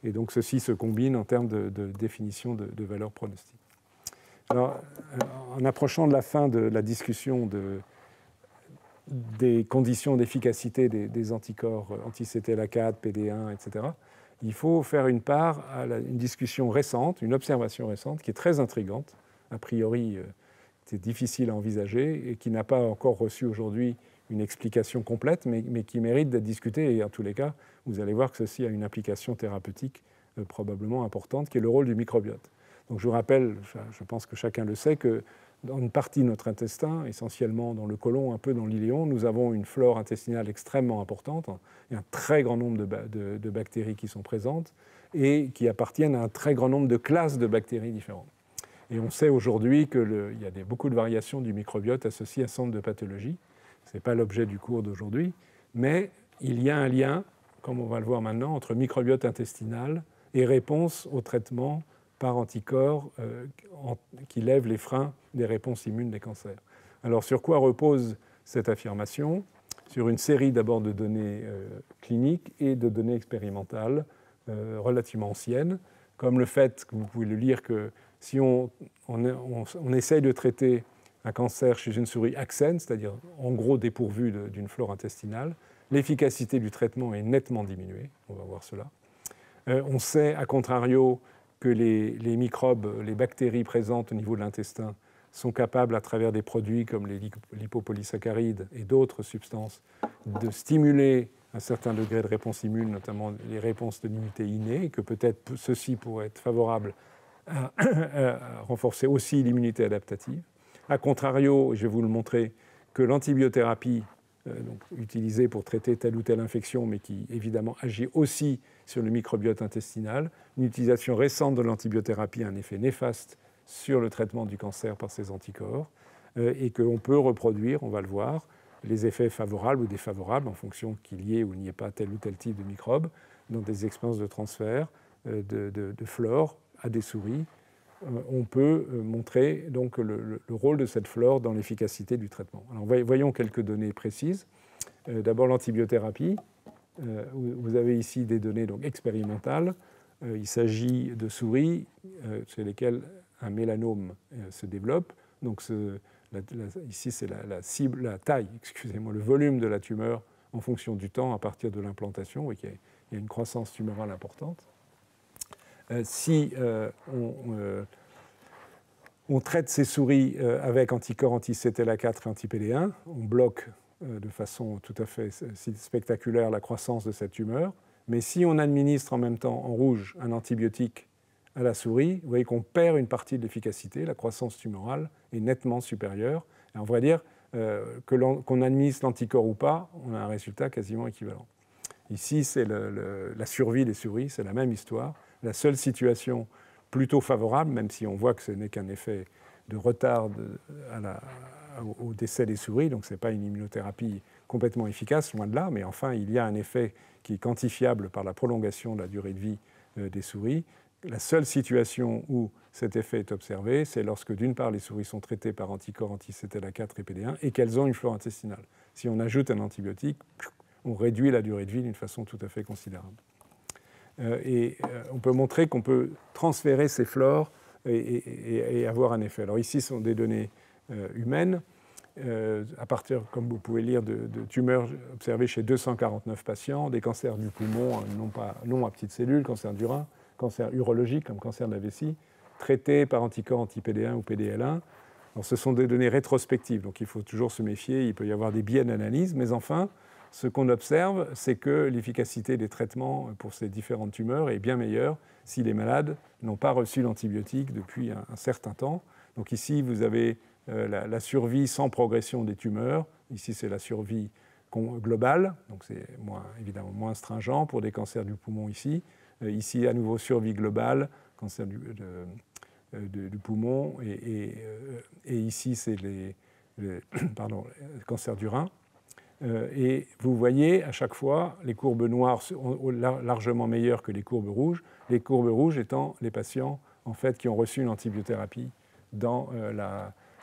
Et donc ceci se combine en termes de, de définition de, de valeurs pronostiques. Alors, en approchant de la fin de la discussion de, des conditions d'efficacité des, des anticorps anti-C T L A quatre, P D un, et cetera, il faut faire une part à la, une discussion récente, une observation récente, qui est très intrigante. A priori, c'est difficile à envisager et qui n'a pas encore reçu aujourd'hui une explication complète, mais, mais qui mérite d'être discutée. Et en tous les cas, vous allez voir que ceci a une application thérapeutique euh, probablement importante, qui est le rôle du microbiote. Donc je vous rappelle, je pense que chacun le sait, que dans une partie de notre intestin, essentiellement dans le côlon, un peu dans l'iléon, nous avons une flore intestinale extrêmement importante. Il y a un très grand nombre de, de, de bactéries qui sont présentes et qui appartiennent à un très grand nombre de classes de bactéries différentes. Et on sait aujourd'hui qu'il y a des, beaucoup de variations du microbiote associées à un certain nombre de pathologies. Ce n'est pas l'objet du cours d'aujourd'hui, mais il y a un lien, comme on va le voir maintenant, entre microbiote intestinal et réponse au traitement par anticorps euh, en, qui lèvent les freins des réponses immunes des cancers. Alors sur quoi repose cette affirmation? Sur une série d'abord de données euh, cliniques et de données expérimentales euh, relativement anciennes, comme le fait, que vous pouvez le lire, que si on, on, on, on essaye de traiter un cancer chez une souris axène, c'est-à-dire en gros dépourvue d'une flore intestinale, l'efficacité du traitement est nettement diminuée. On va voir cela. Euh, on sait, à contrario, que les, les microbes, les bactéries présentes au niveau de l'intestin sont capables, à travers des produits comme les lipopolysaccharides et d'autres substances, de stimuler un certain degré de réponse immune, notamment les réponses de l'immunité innée, et que peut-être ceci pourrait être favorable à, à renforcer aussi l'immunité adaptative. A contrario, je vais vous le montrer, que l'antibiothérapie euh, donc, utilisée pour traiter telle ou telle infection, mais qui évidemment agit aussi sur le microbiote intestinal, une utilisation récente de l'antibiothérapie a un effet néfaste sur le traitement du cancer par ces anticorps, euh, et qu'on peut reproduire, on va le voir, les effets favorables ou défavorables en fonction qu'il y ait ou il n'y ait pas tel ou tel type de microbe dans des expériences de transfert euh, de, de, de flore à des souris. On peut montrer donc le, le rôle de cette flore dans l'efficacité du traitement. Alors, voyons quelques données précises. Euh, D'abord, l'antibiothérapie. Euh, vous avez ici des données donc, expérimentales. Euh, il s'agit de souris euh, chez lesquelles un mélanome euh, se développe. Donc, ce, la, la, ici, c'est la, la cible, la taille, excusez-moi, le volume de la tumeur en fonction du temps à partir de l'implantation. Il y a une croissance tumorale importante. Euh, si euh, on, euh, on traite ces souris euh, avec anticorps anti-C T L A quatre et anti-P D un, on bloque euh, de façon tout à fait spectaculaire la croissance de cette tumeur. Mais si on administre en même temps en rouge un antibiotique à la souris, vous voyez qu'on perd une partie de l'efficacité, la croissance tumorale est nettement supérieure. Et on va dire euh, que l'on, qu'on administre l'anticorps ou pas, on a un résultat quasiment équivalent. Ici, c'est le, le, la survie des souris, c'est la même histoire. La seule situation plutôt favorable, même si on voit que ce n'est qu'un effet de retard de, à la, au décès des souris, donc ce n'est pas une immunothérapie complètement efficace, loin de là, mais enfin, il y a un effet qui est quantifiable par la prolongation de la durée de vie euh, des souris. La seule situation où cet effet est observé, c'est lorsque, d'une part, les souris sont traitées par anticorps anti-C T L A quatre et P D un et qu'elles ont une flore intestinale. Si on ajoute un antibiotique, on réduit la durée de vie d'une façon tout à fait considérable. Euh, et euh, on peut montrer qu'on peut transférer ces flores et, et, et avoir un effet. Alors ici, ce sont des données euh, humaines, euh, à partir, comme vous pouvez lire, de, de tumeurs observées chez deux cent quarante-neuf patients, des cancers du poumon, non, pas, non à petites cellules, cancer du rein, cancer urologique comme cancer de la vessie, traités par anticorps anti-P D un ou P D L un. Alors, ce sont des données rétrospectives, donc il faut toujours se méfier, il peut y avoir des biais d'analyse, mais enfin, ce qu'on observe, c'est que l'efficacité des traitements pour ces différentes tumeurs est bien meilleure si les malades n'ont pas reçu l'antibiotique depuis un, un certain temps. Donc ici, vous avez euh, la, la survie sans progression des tumeurs. Ici, c'est la survie globale, donc c'est moins, évidemment moins stringent pour des cancers du poumon ici. Euh, ici, à nouveau, survie globale, cancer du, de, de, du poumon, et, et, euh, et ici, c'est les, les, pardon, le cancer du rein. Euh, et vous voyez à chaque fois les courbes noires sont largement meilleures que les courbes rouges, les courbes rouges étant les patients en fait, qui ont reçu une antibiothérapie dans euh, la,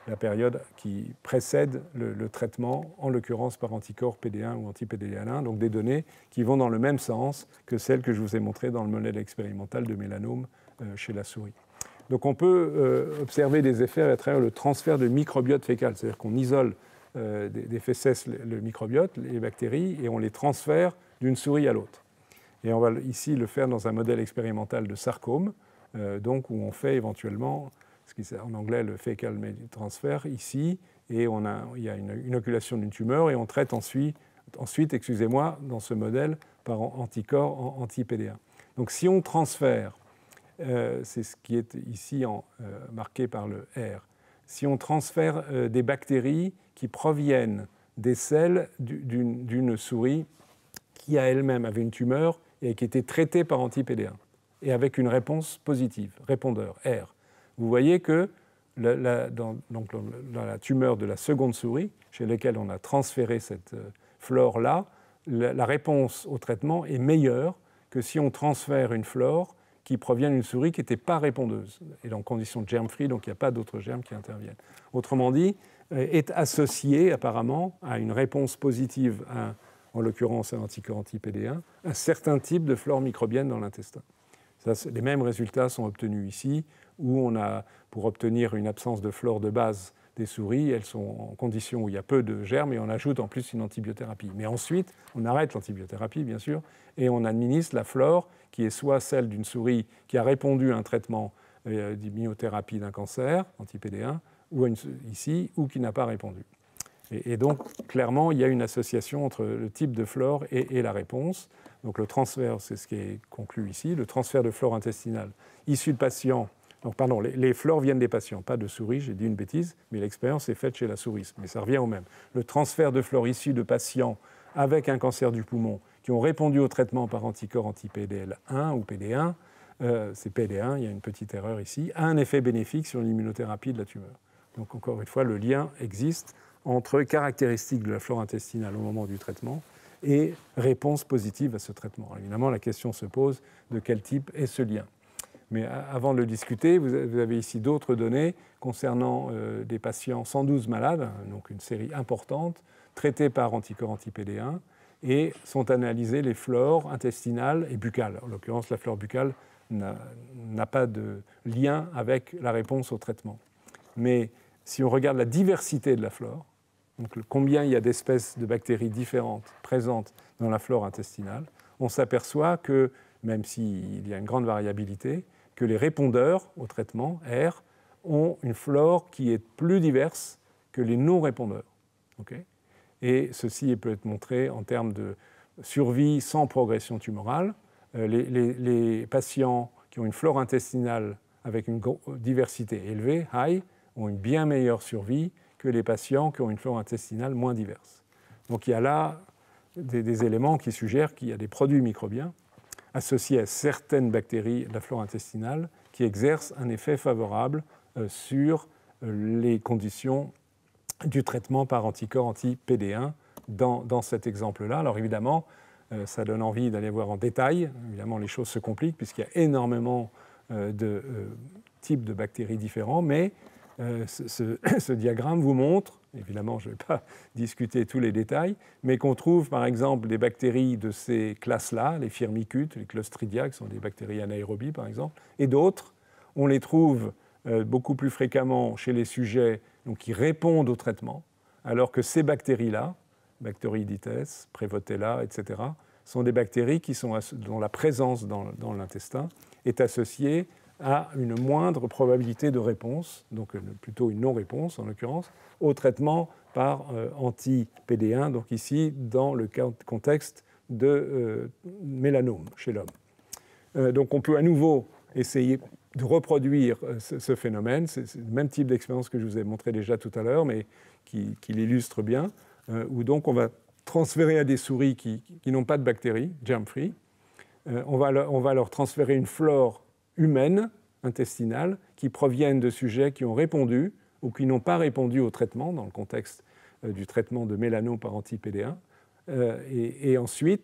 la période qui précède le, le traitement, en l'occurrence par anticorps P D un ou anti-P D L un, donc des données qui vont dans le même sens que celles que je vous ai montrées dans le modèle expérimental de mélanome euh, chez la souris. Donc on peut euh, observer des effets à travers le transfert de microbiote fécal, c'est-à-dire qu'on isole euh, des, des fécès le, le microbiote, les bactéries, et on les transfère d'une souris à l'autre. Et on va ici le faire dans un modèle expérimental de sarcome, euh, donc où on fait éventuellement, ce qui est en anglais le fecal transfer, ici, et on a, il y a une inoculation d'une tumeur, et on traite ensuite, ensuite excusez-moi, dans ce modèle, par anticorps en anti-P D un. Donc si on transfère, euh, c'est ce qui est ici en, euh, marqué par le R, si on transfère euh, des bactéries qui proviennent des selles d'une, d'une souris qui à elle-même avait une tumeur et qui était traitée par anti-P D un, et avec une réponse positive, répondeur, R. Vous voyez que la, la, dans, donc, dans la tumeur de la seconde souris, chez laquelle on a transféré cette euh, flore-là, la, la réponse au traitement est meilleure que si on transfère une flore qui provient d'une souris qui n'était pas répondeuse, et en condition germ-free, donc il n'y a pas d'autres germes qui interviennent. Autrement dit, euh, est associé apparemment à une réponse positive, à, en l'occurrence à l'anticorps anti-P D un, un certain type de flore microbienne dans l'intestin. Ça, les mêmes résultats sont obtenus ici, où on a, pour obtenir une absence de flore de base des souris, elles sont en conditions où il y a peu de germes, et on ajoute en plus une antibiothérapie. Mais ensuite, on arrête l'antibiothérapie, bien sûr, et on administre la flore, qui est soit celle d'une souris qui a répondu à un traitement euh, d'immunothérapie d'un cancer, anti-P D un, ou une, ici, ou qui n'a pas répondu. Et, et donc, clairement, il y a une association entre le type de flore et, et la réponse. Donc le transfert, c'est ce qui est conclu ici, le transfert de flore intestinale issue de patients. Donc, pardon, les, les flores viennent des patients, pas de souris, j'ai dit une bêtise, mais l'expérience est faite chez la souris, mais ça revient au même. Le transfert de flore issue de patients avec un cancer du poumon qui ont répondu au traitement par anticorps anti-P D L un ou P D un, euh, c'est P D un, il y a une petite erreur ici, a un effet bénéfique sur l'immunothérapie de la tumeur. Donc encore une fois, le lien existe entre caractéristiques de la flore intestinale au moment du traitement et réponse positive à ce traitement. Alors, évidemment, la question se pose de quel type est ce lien. Mais avant de le discuter, vous avez ici d'autres données concernant euh, des patients cent douze malades, donc une série importante, traités par anticorps anti-P D un, et sont analysées les flores intestinales et buccales. En l'occurrence, la flore buccale n'a, n'a pas de lien avec la réponse au traitement. Mais si on regarde la diversité de la flore, donc combien il y a d'espèces de bactéries différentes présentes dans la flore intestinale, on s'aperçoit que, même s'il y a une grande variabilité, que les répondeurs au traitement, R, ont une flore qui est plus diverse que les non-répondeurs. Okay ? Et ceci peut être montré en termes de survie sans progression tumorale. Euh, les, les, les patients qui ont une flore intestinale avec une diversité élevée, high, ont une bien meilleure survie que les patients qui ont une flore intestinale moins diverse. Donc il y a là des, des éléments qui suggèrent qu'il y a des produits microbiens associés à certaines bactéries de la flore intestinale qui exercent un effet favorable euh, sur euh, les conditions du traitement par anticorps anti-P D un dans, dans cet exemple-là. Alors évidemment, euh, ça donne envie d'aller voir en détail. Évidemment, les choses se compliquent puisqu'il y a énormément euh, de euh, types de bactéries différents, mais euh, ce, ce, ce diagramme vous montre, évidemment je ne vais pas discuter tous les détails, mais qu'on trouve par exemple des bactéries de ces classes-là, les firmicutes, les Clostridia, qui sont des bactéries anaérobies par exemple, et d'autres, on les trouve euh, beaucoup plus fréquemment chez les sujets donc, qui répondent au traitement, alors que ces bactéries-là, Bacteroidetes, Prevotella, et cetera, sont des bactéries qui sont, dont la présence dans, dans l'intestin est associée à une moindre probabilité de réponse, donc plutôt une non-réponse en l'occurrence, au traitement par euh, anti-P D un, donc ici dans le contexte de euh, mélanome chez l'homme. Euh, donc on peut à nouveau essayer de reproduire euh, ce, ce phénomène, c'est, c'est le même type d'expérience que je vous ai montré déjà tout à l'heure, mais qui, qui l'illustre bien, euh, où donc on va transférer à des souris qui, qui n'ont pas de bactéries, germ-free, euh, on, va leur, on va leur transférer une flore humaines, intestinales, qui proviennent de sujets qui ont répondu ou qui n'ont pas répondu au traitement, dans le contexte euh, du traitement de mélanome par anti-P D un. Euh, et, et ensuite,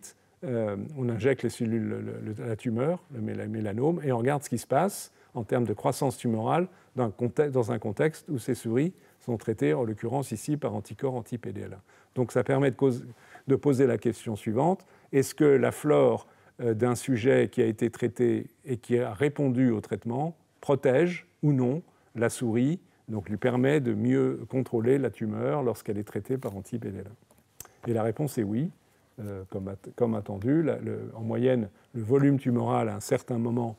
euh, on injecte les cellules, le, le, la tumeur, le mélanome, et on regarde ce qui se passe en termes de croissance tumorale dans un contexte, dans un contexte où ces souris sont traitées, en l'occurrence ici, par anticorps anti-P D L un. Donc ça permet de, cause, de poser la question suivante. Est-ce que la flore euh, d'un sujet qui a été traité et qui a répondu au traitement protège ou non la souris, donc lui permet de mieux contrôler la tumeur lorsqu'elle est traitée par anti-P D L un? Et la réponse est oui. Euh, comme, at comme attendu, la, le, en moyenne, le volume tumoral à un certain moment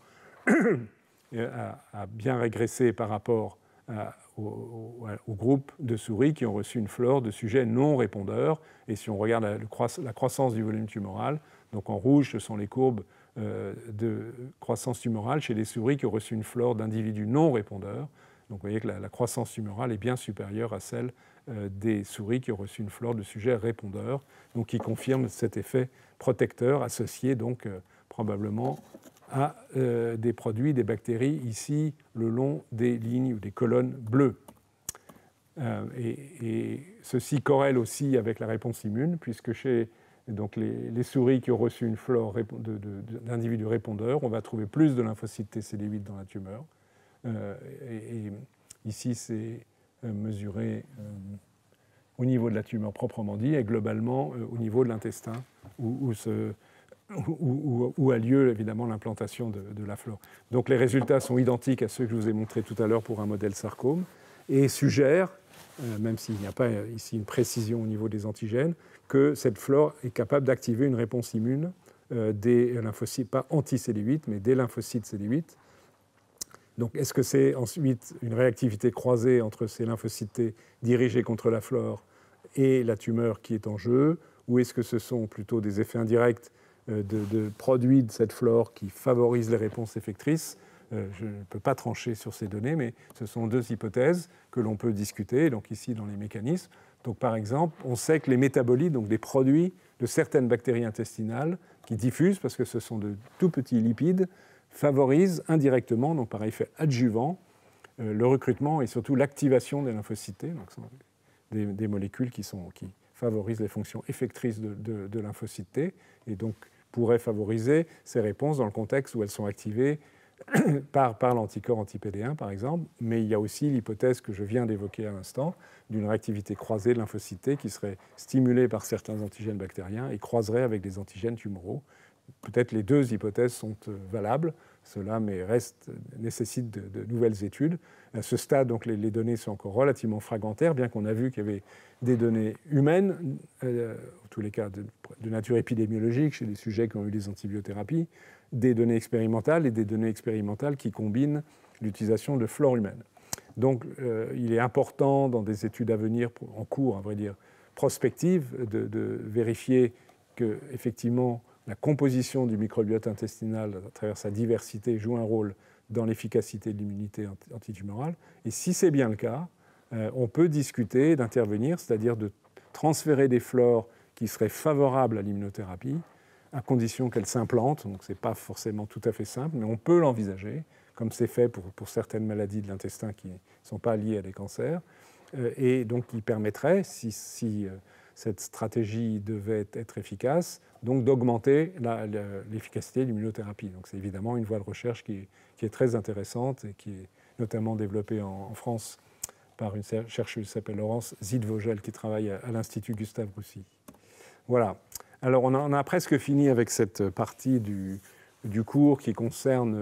a, a bien régressé par rapport à, au, au, au groupe de souris qui ont reçu une flore de sujets non répondeurs. Et si on regarde la, le croi la croissance du volume tumoral, donc en rouge, ce sont les courbes euh, de croissance tumorale chez les souris qui ont reçu une flore d'individus non répondeurs. Donc vous voyez que la, la croissance tumorale est bien supérieure à celle euh, des souris qui ont reçu une flore de sujets répondeurs, donc qui confirme cet effet protecteur associé donc euh, probablement à euh, des produits, des bactéries, ici le long des lignes ou des colonnes bleues. Euh, et, et ceci corrèle aussi avec la réponse immune, puisque chez donc les, les souris qui ont reçu une flore d'individus répondeurs, on va trouver plus de lymphocytes T C D huit dans la tumeur. Euh, et, et ici, c'est euh, mesuré euh, au niveau de la tumeur proprement dit, et globalement euh, au niveau de l'intestin, où, où, se, où, où, où a lieu évidemment l'implantation de, de la flore. Donc les résultats sont identiques à ceux que je vous ai montrés tout à l'heure pour un modèle sarcome, et suggèrent, euh, même s'il n'y a pas ici une précision au niveau des antigènes, que cette flore est capable d'activer une réponse immune euh, des lymphocytes, pas anti-C D huit, mais des lymphocytes C D huit. Donc, est-ce que c'est ensuite une réactivité croisée entre ces lymphocytes T dirigés contre la flore et la tumeur qui est en jeu, ou est-ce que ce sont plutôt des effets indirects de, de produits de cette flore qui favorisent les réponses effectrices? euh, Je ne peux pas trancher sur ces données, mais ce sont deux hypothèses que l'on peut discuter, donc ici dans les mécanismes. Donc, par exemple, on sait que les métabolites, donc des produits de certaines bactéries intestinales qui diffusent, parce que ce sont de tout petits lipides, favorise indirectement, donc par effet adjuvant, euh, le recrutement et surtout l'activation des lymphocytes T, donc ce sont des, des molécules qui, sont, qui favorisent les fonctions effectrices de, de, de lymphocytes T, et donc pourraient favoriser ces réponses dans le contexte où elles sont activées par, par l'anticorps anti-P D un, par exemple, mais il y a aussi l'hypothèse que je viens d'évoquer à l'instant d'une réactivité croisée de lymphocytes T qui serait stimulée par certains antigènes bactériens et croiserait avec des antigènes tumoraux. Peut-être les deux hypothèses sont valables, cela mais reste, nécessite de, de nouvelles études. À ce stade, donc, les, les données sont encore relativement fragmentaires, bien qu'on a vu qu'il y avait des données humaines, euh, en tous les cas de, de nature épidémiologique, chez des sujets qui ont eu des antibiothérapies, des données expérimentales et des données expérimentales qui combinent l'utilisation de flore humaine. Donc euh, il est important dans des études à venir, en cours, à vrai dire, prospectives, de, de vérifier que, effectivement, la composition du microbiote intestinal, à travers sa diversité, joue un rôle dans l'efficacité de l'immunité antitumorale. Et si c'est bien le cas, euh, on peut discuter d'intervenir, c'est-à-dire de transférer des flores qui seraient favorables à l'immunothérapie, à condition qu'elles s'implantent. Donc ce n'est pas forcément tout à fait simple, mais on peut l'envisager, comme c'est fait pour, pour certaines maladies de l'intestin qui ne sont pas liées à des cancers, euh, et donc qui permettrait, si, si euh, cette stratégie devait être efficace, donc d'augmenter l'efficacité de l'immunothérapie. Donc c'est évidemment une voie de recherche qui est, qui est très intéressante et qui est notamment développée en, en France par une chercheuse qui s'appelle Laurence Zidvogel, qui travaille à, à l'Institut Gustave Roussy. Voilà. Alors on a, on a presque fini avec cette partie du, du cours qui concerne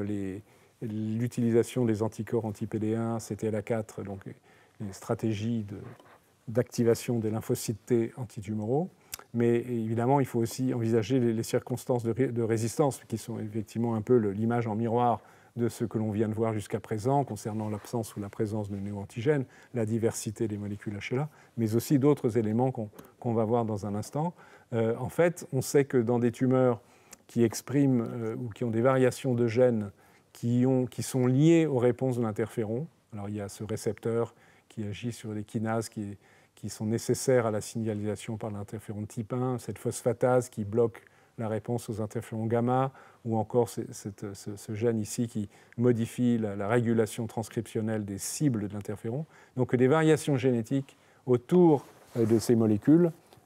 l'utilisation des anticorps anti-P D un, C T L A quatre, donc les stratégies de, d'activation des lymphocytes T antitumoraux. Mais évidemment, il faut aussi envisager les, les circonstances de, de résistance, qui sont effectivement un peu l'image en miroir de ce que l'on vient de voir jusqu'à présent concernant l'absence ou la présence de néoantigènes, la diversité des molécules H L A, mais aussi d'autres éléments qu'on qu'on va voir dans un instant. Euh, en fait, on sait que dans des tumeurs qui expriment euh, ou qui ont des variations de gènes qui, ont, qui sont liées aux réponses de l'interféron, alors il y a ce récepteur qui agit sur les kinases qui, est, qui sont nécessaires à la signalisation par l'interféron type un, cette phosphatase qui bloque la réponse aux interférons gamma, ou encore cette, ce, ce gène ici qui modifie la, la régulation transcriptionnelle des cibles de l'interféron. Donc des variations génétiques autour de ces molécules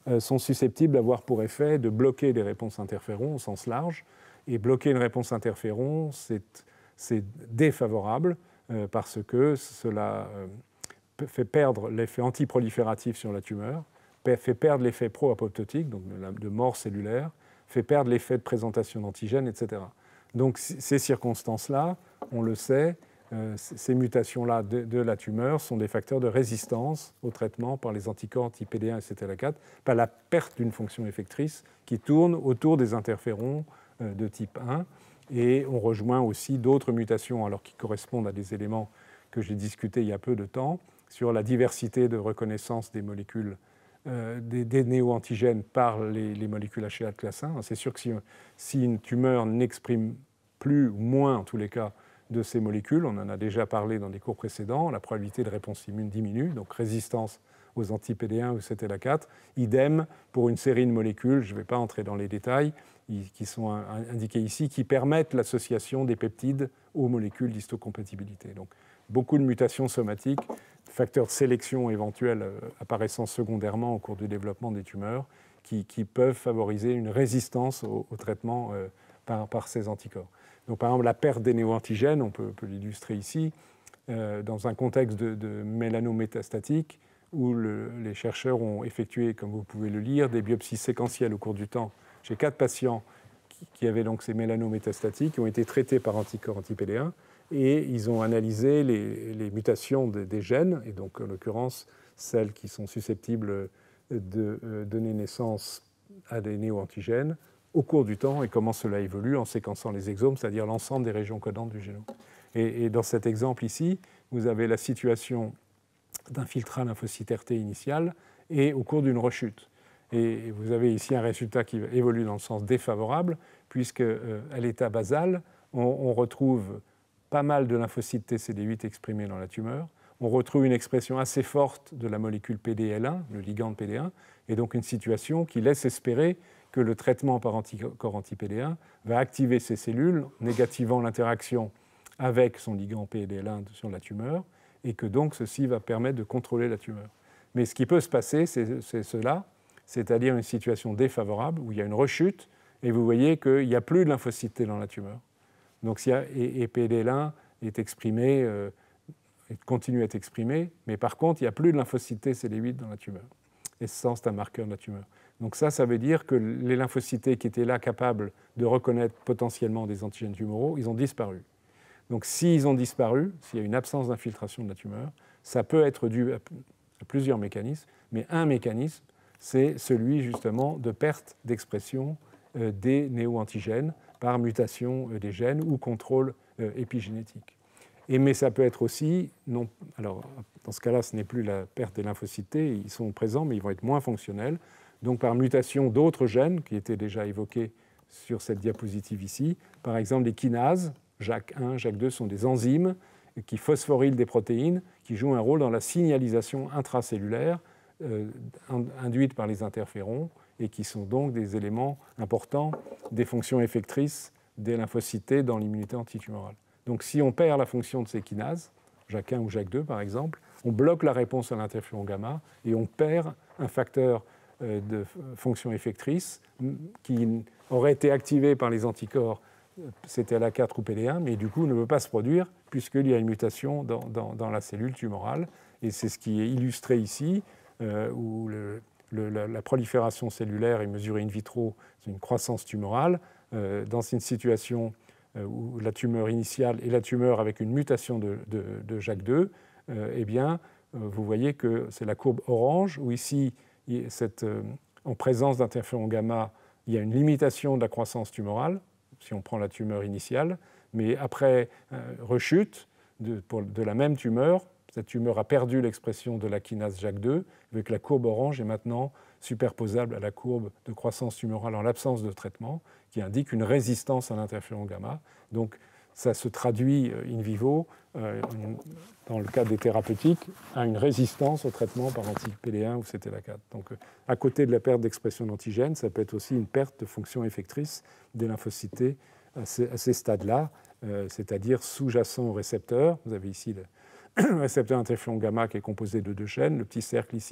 euh, sont susceptibles d'avoir pour effet de bloquer des réponses interférons au sens large. Et bloquer une réponse interféron, c'est défavorable euh, parce que cela euh, fait perdre l'effet antiprolifératif sur la tumeur, fait perdre l'effet pro-apoptotique, donc de, de mort cellulaire, fait perdre l'effet de présentation d'antigènes, et cetera. Donc ces circonstances-là, on le sait, euh, ces mutations-là de, de la tumeur sont des facteurs de résistance au traitement par les anticorps anti-P D un et C T L A quatre, par la perte d'une fonction effectrice qui tourne autour des interférons euh, de type un. Et on rejoint aussi d'autres mutations alors qui correspondent à des éléments que j'ai discutés il y a peu de temps sur la diversité de reconnaissance des molécules Euh, des, des néo-antigènes par les, les molécules H L A de classe un. C'est sûr que si, si une tumeur n'exprime plus ou moins, en tous les cas, de ces molécules, on en a déjà parlé dans des cours précédents, la probabilité de réponse immune diminue, donc résistance aux anti-P D un ou C T L A quatre. Idem pour une série de molécules, je ne vais pas entrer dans les détails, qui sont indiquées ici, qui permettent l'association des peptides aux molécules d'histocompatibilité. Donc, beaucoup de mutations somatiques, facteurs de sélection éventuels apparaissant secondairement au cours du développement des tumeurs, qui, qui peuvent favoriser une résistance au, au traitement euh, par, par ces anticorps. Donc, par exemple, la perte des néo-antigènes, on peut, peut l'illustrer ici, euh, dans un contexte de, de mélanométastatique, où le, les chercheurs ont effectué, comme vous pouvez le lire, des biopsies séquentielles au cours du temps chez quatre patients qui, qui avaient donc ces mélanométastatiques, qui ont été traités par anticorps anti-P D un, et ils ont analysé les, les mutations de, des gènes, et donc en l'occurrence celles qui sont susceptibles de euh, donner naissance à des néo-antigènes au cours du temps, et comment cela évolue en séquençant les exomes, c'est-à-dire l'ensemble des régions codantes du génome. Et, et dans cet exemple ici, vous avez la situation d'un filtrat lymphocyte R T initial et au cours d'une rechute. Et vous avez ici un résultat qui évolue dans le sens défavorable, puisque euh, à l'état basal, on, on retrouve pas mal de lymphocytes T C D huit exprimés dans la tumeur. On retrouve une expression assez forte de la molécule P D L un, le ligand de P D un, et donc une situation qui laisse espérer que le traitement par anticorps anti-P D un va activer ces cellules, négativant l'interaction avec son ligand P D L un sur la tumeur, et que donc ceci va permettre de contrôler la tumeur. Mais ce qui peut se passer, c'est cela, c'est-à-dire une situation défavorable où il y a une rechute, et vous voyez qu'il n'y a plus de lymphocytes T dans la tumeur. Donc, si, et, et P D L un est exprimé, euh, continue à être exprimé, mais par contre, il n'y a plus de lymphocytes T C D huit dans la tumeur. Et ça, c'est un marqueur de la tumeur. Donc ça, ça veut dire que les lymphocytes T qui étaient là capables de reconnaître potentiellement des antigènes tumoraux, ils ont disparu. Donc s'ils ont disparu, s'il y a une absence d'infiltration de la tumeur, ça peut être dû à plusieurs mécanismes, mais un mécanisme, c'est celui justement de perte d'expression euh, des néo-antigènes par mutation des gènes ou contrôle euh, épigénétique. Et, mais ça peut être aussi, non, alors dans ce cas-là, ce n'est plus la perte des lymphocytes T, ils sont présents, mais ils vont être moins fonctionnels, donc par mutation d'autres gènes qui étaient déjà évoqués sur cette diapositive ici, par exemple les kinases, J A K un, J A K deux sont des enzymes qui phosphorylent des protéines qui jouent un rôle dans la signalisation intracellulaire euh, induite par les interférons, et qui sont donc des éléments importants des fonctions effectrices des lymphocytes T dans l'immunité antitumorale. Donc si on perd la fonction de ces kinases, J A K un ou J A K deux par exemple, on bloque la réponse à l'interféron gamma et on perd un facteur euh, de fonction effectrice qui aurait été activé par les anticorps C T L A quatre ou P D un, mais du coup ne peut pas se produire puisqu'il y a une mutation dans, dans, dans la cellule tumorale. Et c'est ce qui est illustré ici, euh, où le, le, la, la prolifération cellulaire est mesurée in vitro, c'est une croissance tumorale, euh, dans une situation euh, où la tumeur initiale et la tumeur avec une mutation de, de, de J A K deux, euh, eh bien, euh, vous voyez que c'est la courbe orange, où ici, cette, euh, en présence d'interféron gamma, il y a une limitation de la croissance tumorale, si on prend la tumeur initiale, mais après euh, rechute de, pour, de la même tumeur, cette tumeur a perdu l'expression de la kinase J A K deux, avec la courbe orange est maintenant superposable à la courbe de croissance tumorale en l'absence de traitement, qui indique une résistance à l'interféron gamma. Donc ça se traduit in vivo, euh, dans le cadre des thérapeutiques, à une résistance au traitement par anti-P D un ou C T L A quatre. Donc, euh, à côté de la perte d'expression d'antigènes, ça peut être aussi une perte de fonction effectrice des lymphocytes T à ces, à ces stades-là, euh, c'est-à-dire sous-jacent au récepteur. Vous avez ici le récepteur interféron gamma qui est composé de deux chaînes. Le petit cercle ici,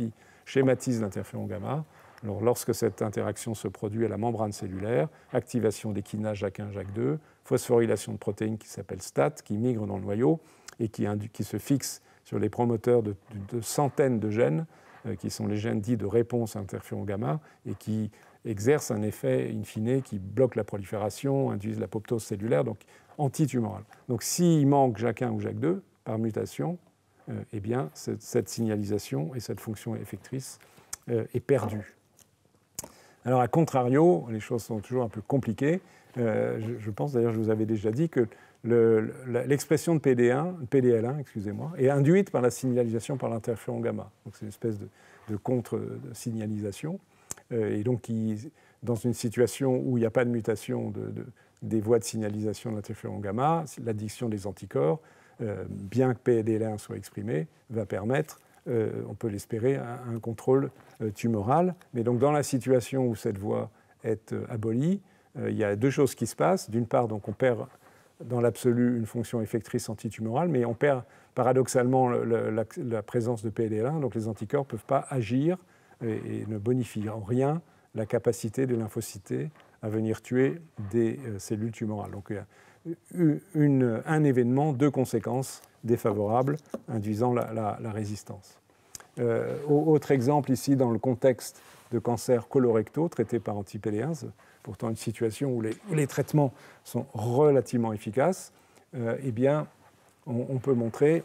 schématise l'interféron gamma. Alors, lorsque cette interaction se produit à la membrane cellulaire, activation des kinases JAK un, JAK deux, phosphorylation de protéines qui s'appelle S T A T, qui migrent dans le noyau et qui, qui se fixent sur les promoteurs de, de, de centaines de gènes, euh, qui sont les gènes dits de réponse à l'interféron gamma, et qui exercent un effet in fine qui bloque la prolifération, induisent l'apoptose cellulaire, donc antitumorale. Donc s'il manque JAK un ou JAK deux, par mutation, euh, eh bien, cette, cette signalisation et cette fonction effectrice euh, est perdue. Alors, à contrario, les choses sont toujours un peu compliquées. Euh, je, je pense, d'ailleurs, je vous avais déjà dit que le, l'expression de P D un, P D L un, excusez-moi, est induite par la signalisation par l'interféron gamma. Donc, c'est une espèce de, de contre-signalisation. Euh, et donc, qui, dans une situation où il n'y a pas de mutation de, de, des voies de signalisation de l'interféron gamma, l'addiction des anticorps, euh, bien que P D L un soit exprimé, va permettre, euh, on peut l'espérer, un, un contrôle euh, tumoral. Mais donc, dans la situation où cette voie est euh, abolie, euh, il y a deux choses qui se passent. D'une part, donc, on perd dans l'absolu une fonction effectrice antitumorale, mais on perd paradoxalement le, le, la, la présence de P D L un, donc les anticorps ne peuvent pas agir et, et ne bonifient en rien la capacité des lymphocytes à venir tuer des euh, cellules tumorales. Donc il y a une, un événement, deux conséquences défavorables induisant la, la, la résistance. Euh, autre exemple ici dans le contexte de cancers colorectaux traités par anti-P D un, pourtant une situation où les, où les traitements sont relativement efficaces, euh, eh bien, on, on peut montrer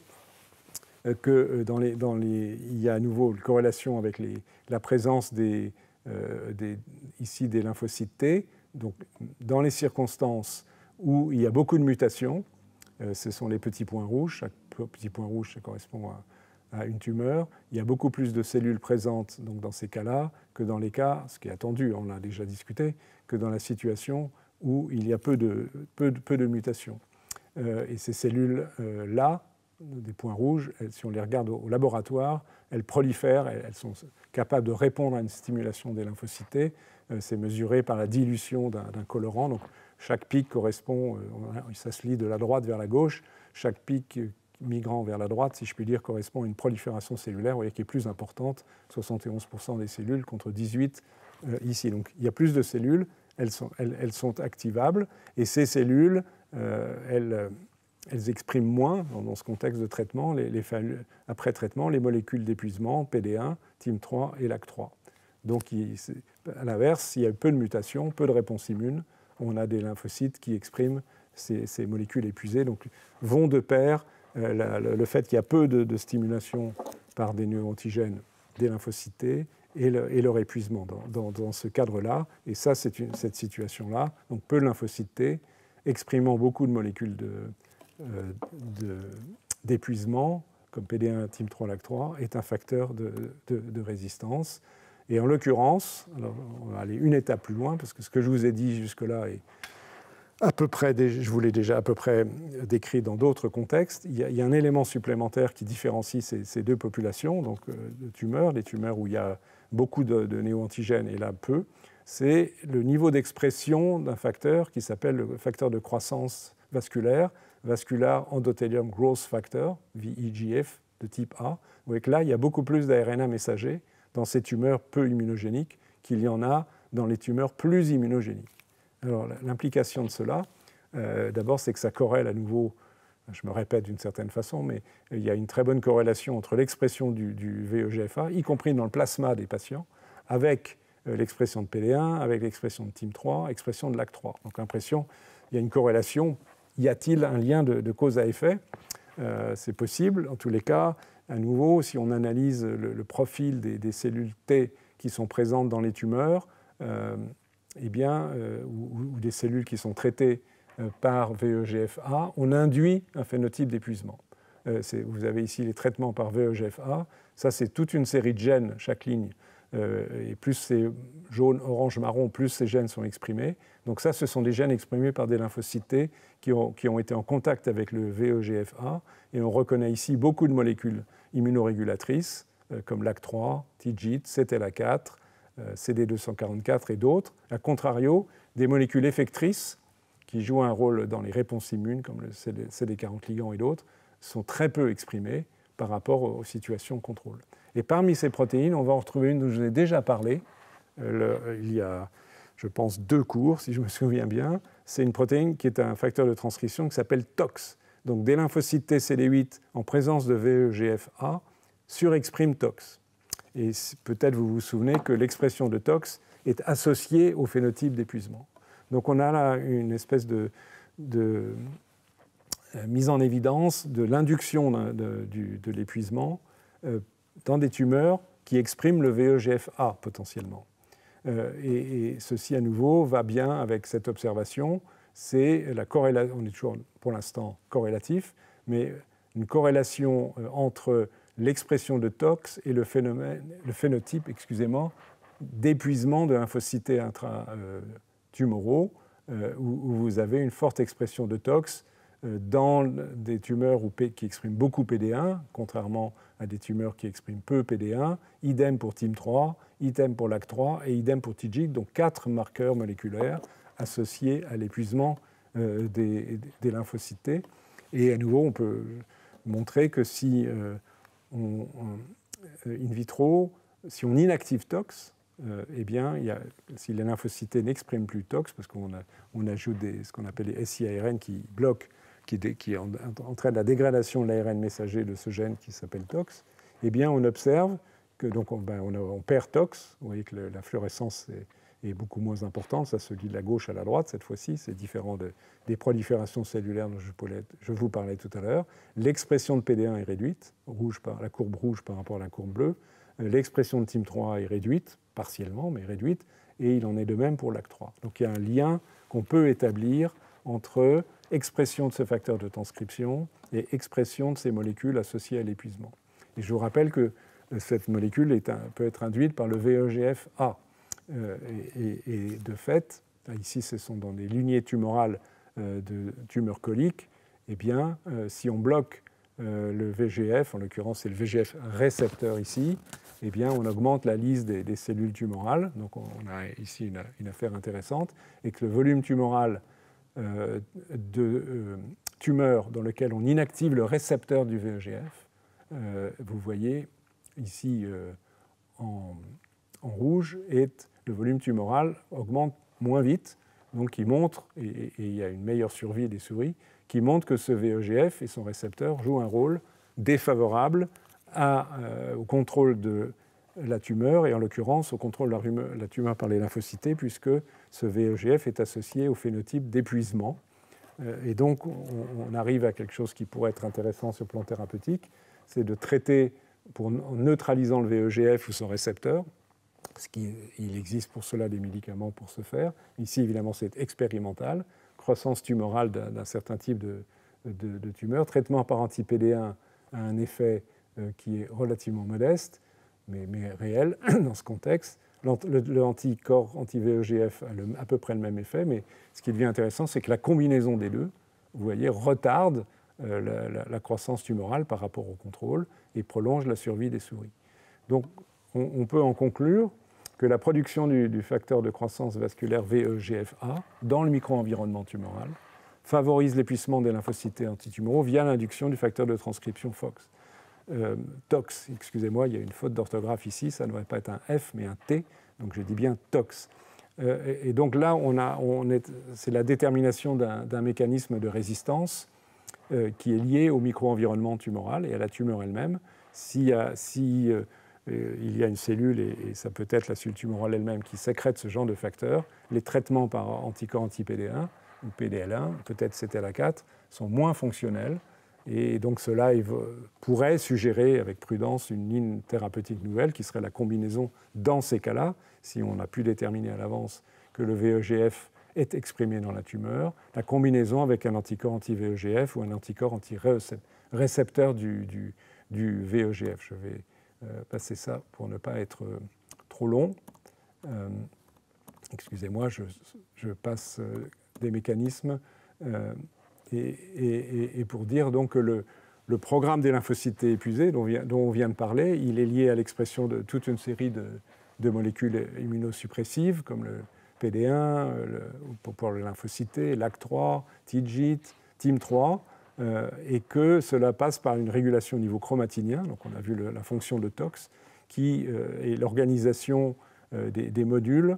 que dans les, dans les, il y a à nouveau une corrélation avec les, la présence des, euh, des, ici des lymphocytes T. Donc, dans les circonstances où il y a beaucoup de mutations, euh, ce sont les petits points rouges. Chaque petit point rouge, ça correspond à à une tumeur, il y a beaucoup plus de cellules présentes donc, dans ces cas-là que dans les cas, ce qui est attendu, on l'a déjà discuté, que dans la situation où il y a peu de, peu de, peu de mutations. Euh, et ces cellules-là, euh, des points rouges, elles, si on les regarde au, au laboratoire, elles prolifèrent, elles, elles sont capables de répondre à une stimulation des lymphocytes. Euh, c'est mesuré par la dilution d'un, d'un colorant. Donc, chaque pic correspond, euh, ça se lit de la droite vers la gauche, chaque pic migrant vers la droite, si je puis dire, correspond à une prolifération cellulaire, vous voyez, qui est plus importante, soixante et onze pour cent des cellules contre dix-huit euh, ici. Donc il y a plus de cellules, elles sont, elles, elles sont activables, et ces cellules, euh, elles, elles expriment moins, dans, dans ce contexte de traitement, les, les, après traitement, les molécules d'épuisement, P D un, T I M trois et L A C trois. Donc il, à l'inverse, s'il y a peu de mutations, peu de réponse immune, on a des lymphocytes qui expriment ces, ces molécules épuisées, donc vont de pair Euh, la, le, le fait qu'il y a peu de, de stimulation par des néoantigènes des lymphocytes et, le, et leur épuisement dans, dans, dans ce cadre-là. Et ça, c'est une, cette situation-là. Donc peu de lymphocytes T, exprimant beaucoup de molécules de, euh, de, d'épuisement, comme P D un, T I M trois, L A C trois, est un facteur de, de, de résistance. Et en l'occurrence, alors on va aller une étape plus loin, parce que ce que je vous ai dit jusque-là est à peu près, je vous l'ai déjà à peu près décrit dans d'autres contextes. Il y a, il y a un élément supplémentaire qui différencie ces, ces deux populations, donc de tumeurs, les tumeurs où il y a beaucoup de, de néoantigènes et là peu, c'est le niveau d'expression d'un facteur qui s'appelle le facteur de croissance vasculaire, Vascular Endothelium Growth Factor, V E G F, de type A. Vous voyez que là, il y a beaucoup plus d'A R N A messager dans ces tumeurs peu immunogéniques qu'il y en a dans les tumeurs plus immunogéniques. Alors, l'implication de cela, euh, d'abord, c'est que ça corrèle à nouveau, je me répète d'une certaine façon, mais il y a une très bonne corrélation entre l'expression du, du V E G F A, y compris dans le plasma des patients, avec euh, l'expression de P D un, avec l'expression de T I M trois, expression de L A C trois. Donc, l'impression, il y a une corrélation. Y a-t-il un lien de, de cause à effet ? euh, C'est possible. En tous les cas, à nouveau, si on analyse le, le profil des, des cellules T qui sont présentes dans les tumeurs, euh, eh bien, euh, ou, ou des cellules qui sont traitées euh, par V E G F A, on induit un phénotype d'épuisement. Euh, vous avez ici les traitements par V E G F A. Ça, c'est toute une série de gènes, chaque ligne. Euh, et plus c'est jaune, orange, marron, plus ces gènes sont exprimés. Donc ça, ce sont des gènes exprimés par des lymphocytes T qui ont, qui ont été en contact avec le V E G F A. Et on reconnaît ici beaucoup de molécules immunorégulatrices, euh, comme L A C trois, T G I T, C T L A quatre, C D deux cent quarante-quatre et d'autres. A contrario, des molécules effectrices qui jouent un rôle dans les réponses immunes, comme le C D quarante ligand et d'autres, sont très peu exprimées par rapport aux situations contrôle. Et parmi ces protéines, on va en retrouver une dont je vous ai déjà parlé. Euh, le, il y a, je pense, deux cours, si je me souviens bien. C'est une protéine qui est un facteur de transcription qui s'appelle TOX. Donc des lymphocytes T C D huit en présence de V E G F A surexpriment TOX. Et peut-être vous vous souvenez que l'expression de TOX est associée au phénotype d'épuisement. Donc on a là une espèce de, de euh, mise en évidence de l'induction de, de, de l'épuisement euh, dans des tumeurs qui expriment le V E G F A potentiellement. Euh, et, et ceci à nouveau va bien avec cette observation. C'est la corrélation, on est toujours pour l'instant corrélatif, mais une corrélation euh, entre l'expression de TOX et le, phénomène, le phénotype, excusez-moi, d'épuisement de lymphocytes intratumoraux, euh, où, où vous avez une forte expression de TOX euh, dans des tumeurs où P, qui expriment beaucoup P D un, contrairement à des tumeurs qui expriment peu P D un, idem pour T I M trois, idem pour L A C trois et idem pour T G I C, donc quatre marqueurs moléculaires associés à l'épuisement euh, des, des lymphocytes T. Et à nouveau, on peut montrer que si euh, on, on, in vitro, si on inactive TOX, euh, eh bien, il y a, si les lymphocytes n'expriment plus TOX, parce qu'on a, on ajoute des, ce qu'on appelle les S I A R N qui bloquent, qui, dé, qui entraînent la dégradation de l'A R N messager de ce gène qui s'appelle TOX, eh bien, on observe que donc on, ben, on, a, on perd TOX. Vous voyez que le, la fluorescence est, est beaucoup moins importante. Ça se lit de la gauche à la droite cette fois-ci. C'est différent de, des proliférations cellulaires dont je, pourrais, je vous parlais tout à l'heure. L'expression de P D un est réduite, rouge par, la courbe rouge par rapport à la courbe bleue. L'expression de T I M trois est réduite, partiellement, mais réduite, et il en est de même pour L A C trois. Donc il y a un lien qu'on peut établir entre expression de ce facteur de transcription et expression de ces molécules associées à l'épuisement. Et je vous rappelle que cette molécule est un, peut être induite par le V E G F A. Euh, et, et, et de fait, ici ce sont dans des lignées tumorales euh, de tumeurs coliques, eh bien, euh, si on bloque euh, le V G F, en l'occurrence c'est le V G F récepteur ici, eh bien, on augmente la lise des, des cellules tumorales. Donc on a ici une, une affaire intéressante, et que le volume tumoral euh, de euh, tumeurs dans lequel on inactive le récepteur du V E G F, euh, vous voyez ici euh, en, en rouge, est, le volume tumoral augmente moins vite, donc qui montre, et, et il y a une meilleure survie des souris, qui montre que ce V E G F et son récepteur jouent un rôle défavorable à, euh, au contrôle de la tumeur, et en l'occurrence au contrôle de la, rumeur, la tumeur par les lymphocytes, puisque ce V E G F est associé au phénotype d'épuisement. Euh, et donc on, on arrive à quelque chose qui pourrait être intéressant sur le plan thérapeutique, c'est de traiter, pour, en neutralisant le V E G F ou son récepteur, parce qu'il il existe pour cela des médicaments pour ce faire. Ici, évidemment, c'est expérimental. Croissance tumorale d'un, d'un certain type de, de, de tumeur. Traitement par anti-P D un a un effet euh, qui est relativement modeste, mais, mais réel dans ce contexte. Le, le anticorps anti-V E G F a le, à peu près le même effet, mais ce qui devient intéressant, c'est que la combinaison des deux, vous voyez, retarde euh, la, la, la croissance tumorale par rapport au contrôle et prolonge la survie des souris. Donc, on, on peut en conclure que la production du, du facteur de croissance vasculaire V E G F A dans le micro-environnement tumoral favorise l'épuisement des lymphocytes antitumoraux via l'induction du facteur de transcription FOX. Euh, TOX, excusez-moi, il y a une faute d'orthographe ici, ça ne devrait pas être un F, mais un T, donc je dis bien TOX. Euh, et, et donc là, on a, on est, c'est la détermination d'un, d'un mécanisme de résistance euh, qui est lié au micro-environnement tumoral et à la tumeur elle-même. Si, euh, si euh, il y a une cellule, et, et ça peut être la cellule tumorale elle-même, qui sécrète ce genre de facteurs, les traitements par anticorps anti-P D un ou P D L un, peut-être C T L A quatre, sont moins fonctionnels. Et donc cela pourrait suggérer avec prudence une ligne thérapeutique nouvelle qui serait la combinaison dans ces cas-là, si on a pu déterminer à l'avance que le V E G F est exprimé dans la tumeur, la combinaison avec un anticorps anti-V E G F ou un anticorps anti-récepteur du, du, du V E G F. Je vais euh, passer ça pour ne pas être euh, trop long. Euh, excusez-moi, je, je passe euh, des mécanismes. Euh, Et, et, et pour dire donc que le, le programme des lymphocytes épuisés dont, dont on vient de parler, il est lié à l'expression de toute une série de, de molécules immunosuppressives comme le P D un, le, pour, pour le lymphocyte, L A C trois, T G I T, T I M trois. euh, et que cela passe par une régulation au niveau chromatinien, donc on a vu le, la fonction de Tox, qui euh, est l'organisation euh, des, des modules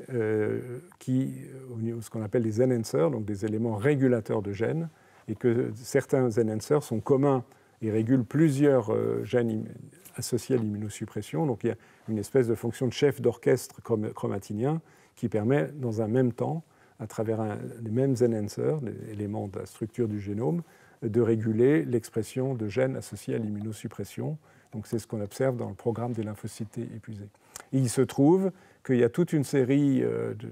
euh, qui, au niveau ce qu'on appelle des enhancers, donc des éléments régulateurs de gènes, et que certains enhancers sont communs et régulent plusieurs euh, gènes associés à l'immunosuppression. Donc il y a une espèce de fonction de chef d'orchestre chromatinien qui permet, dans un même temps, à travers un, les mêmes enhancers, les éléments de la structure du génome, de réguler l'expression de gènes associés à l'immunosuppression. Donc c'est ce qu'on observe dans le programme des lymphocytes épuisés. Et il se trouve qu'il y a toute une série, euh, de,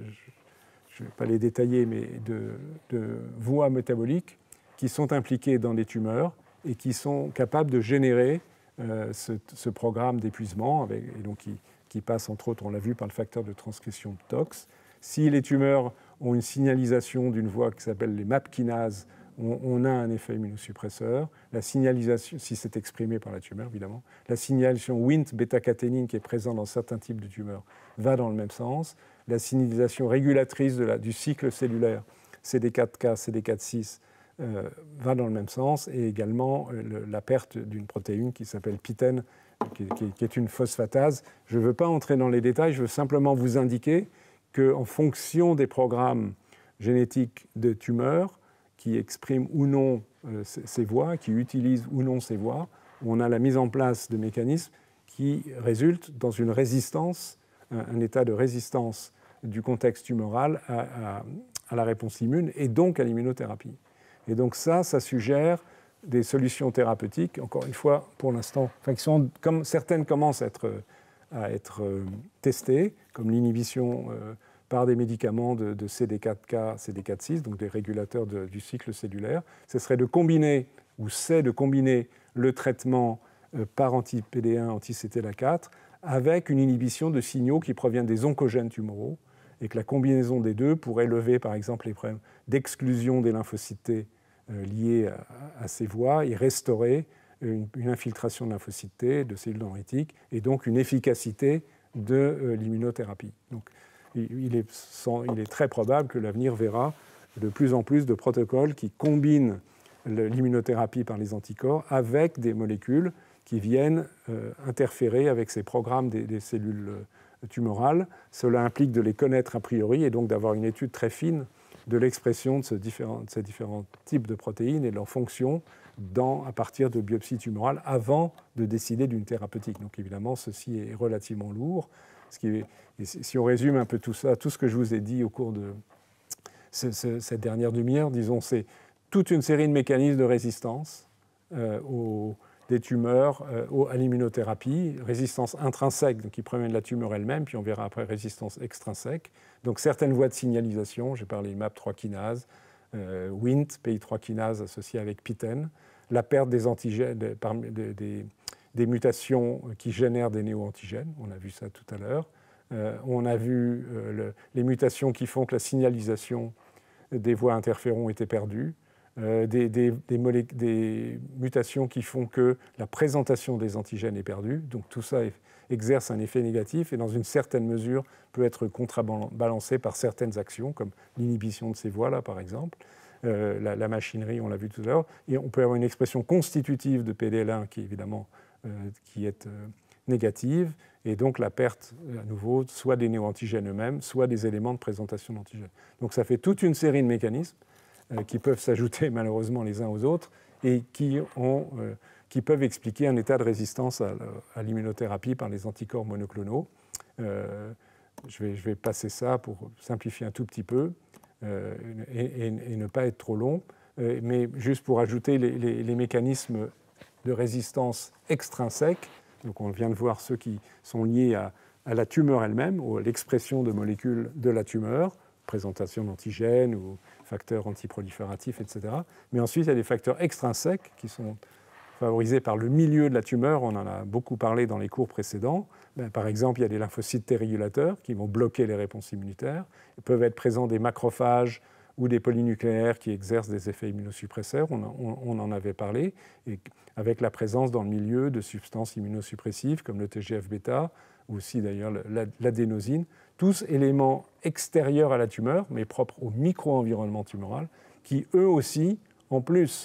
je ne vais pas les détailler, mais de, de voies métaboliques qui sont impliquées dans les tumeurs et qui sont capables de générer euh, ce, ce programme d'épuisement, et donc qui, qui passe entre autres, on l'a vu, par le facteur de transcription de Tox. Si les tumeurs ont une signalisation d'une voie qui s'appelle les M A P kinases, on, on a un effet immunosuppresseur. La signalisation, si c'est exprimé par la tumeur évidemment, la signalisation Wnt bêta-caténine qui est présente dans certains types de tumeurs va dans le même sens. La signalisation régulatrice de la, du cycle cellulaire C D quatre K, C D quatre six euh, va dans le même sens, et également euh, le, la perte d'une protéine qui s'appelle pitène, qui, qui, qui est une phosphatase. Je ne veux pas entrer dans les détails, je veux simplement vous indiquer qu'en fonction des programmes génétiques de tumeurs qui expriment ou non euh, ces voies, qui utilisent ou non ces voies, on a la mise en place de mécanismes qui résultent dans une résistance, un, un état de résistance du contexte tumoral à, à, à la réponse immune et donc à l'immunothérapie. Et donc ça, ça suggère des solutions thérapeutiques, encore une fois, pour l'instant, enfin, qui sont, comme certaines commencent à être, à être euh, testées, comme l'inhibition euh, par des médicaments de, de C D quatre K, C D quatre six, donc des régulateurs de, du cycle cellulaire. Ce serait de combiner, ou c'est de combiner le traitement euh, par anti-P D un, anti-C T L A quatre, avec une inhibition de signaux qui proviennent des oncogènes tumoraux, et que la combinaison des deux pourrait lever, par exemple, les problèmes d'exclusion des lymphocytes T euh, liés à, à ces voies et restaurer une, une infiltration de lymphocytes T, de cellules dendritiques, et donc une efficacité de euh, l'immunothérapie. Donc, il est, sans, il est très probable que l'avenir verra de plus en plus de protocoles qui combinent l'immunothérapie par les anticorps avec des molécules qui viennent euh, interférer avec ces programmes des, des cellules tumorales. Cela implique de les connaître a priori et donc d'avoir une étude très fine de l'expression de, ce différent, de ces différents types de protéines et de leur fonction dans, à partir de biopsies tumorales avant de décider d'une thérapeutique. Donc évidemment, ceci est relativement lourd. Ce qui est, si on résume un peu tout ça, tout ce que je vous ai dit au cours de ce, ce, cette dernière demi-heure, disons, c'est toute une série de mécanismes de résistance euh, aux, des tumeurs euh, aux, à l'immunothérapie, résistance intrinsèque, donc qui provient de la tumeur elle-même, puis on verra après résistance extrinsèque. Donc certaines voies de signalisation, j'ai parlé de M A P trois kinase, euh, Wnt, P I trois kinase associée avec pitène, la perte des antigènes, des, des, des des mutations qui génèrent des néo-antigènes, on a vu ça tout à l'heure. Euh, on a vu euh, le, les mutations qui font que la signalisation des voies interféron était perdue, euh, des, des, des, molé- des mutations qui font que la présentation des antigènes est perdue. Donc tout ça est, exerce un effet négatif et dans une certaine mesure peut être contrebalancé par certaines actions, comme l'inhibition de ces voies-là par exemple. Euh, la, la machinerie, on l'a vu tout à l'heure. Et on peut avoir une expression constitutive de P D L un qui est évidemment Euh, qui est euh, négative, et donc la perte, à nouveau, soit des néo-antigènes eux-mêmes, soit des éléments de présentation d'antigènes. Donc ça fait toute une série de mécanismes euh, qui peuvent s'ajouter malheureusement les uns aux autres et qui, ont, euh, qui peuvent expliquer un état de résistance à, à l'immunothérapie par les anticorps monoclonaux. Euh, je, vais, je vais passer ça pour simplifier un tout petit peu euh, et, et, et ne pas être trop long, euh, mais juste pour ajouter les, les, les mécanismes de résistance extrinsèque. Donc on vient de voir ceux qui sont liés à, à la tumeur elle-même, ou à l'expression de molécules de la tumeur, présentation d'antigènes ou facteurs antiprolifératifs, et cetera. Mais ensuite, il y a des facteurs extrinsèques qui sont favorisés par le milieu de la tumeur. On en a beaucoup parlé dans les cours précédents. Ben, par exemple, il y a des lymphocytes T régulateurs qui vont bloquer les réponses immunitaires. Ils peuvent être présents des macrophages ou des polynucléaires qui exercent des effets immunosuppresseurs, on, on, on en avait parlé, et avec la présence dans le milieu de substances immunosuppressives comme le T G F bêta, ou aussi d'ailleurs l'adénosine, tous éléments extérieurs à la tumeur, mais propres au micro-environnement tumoral, qui eux aussi, en plus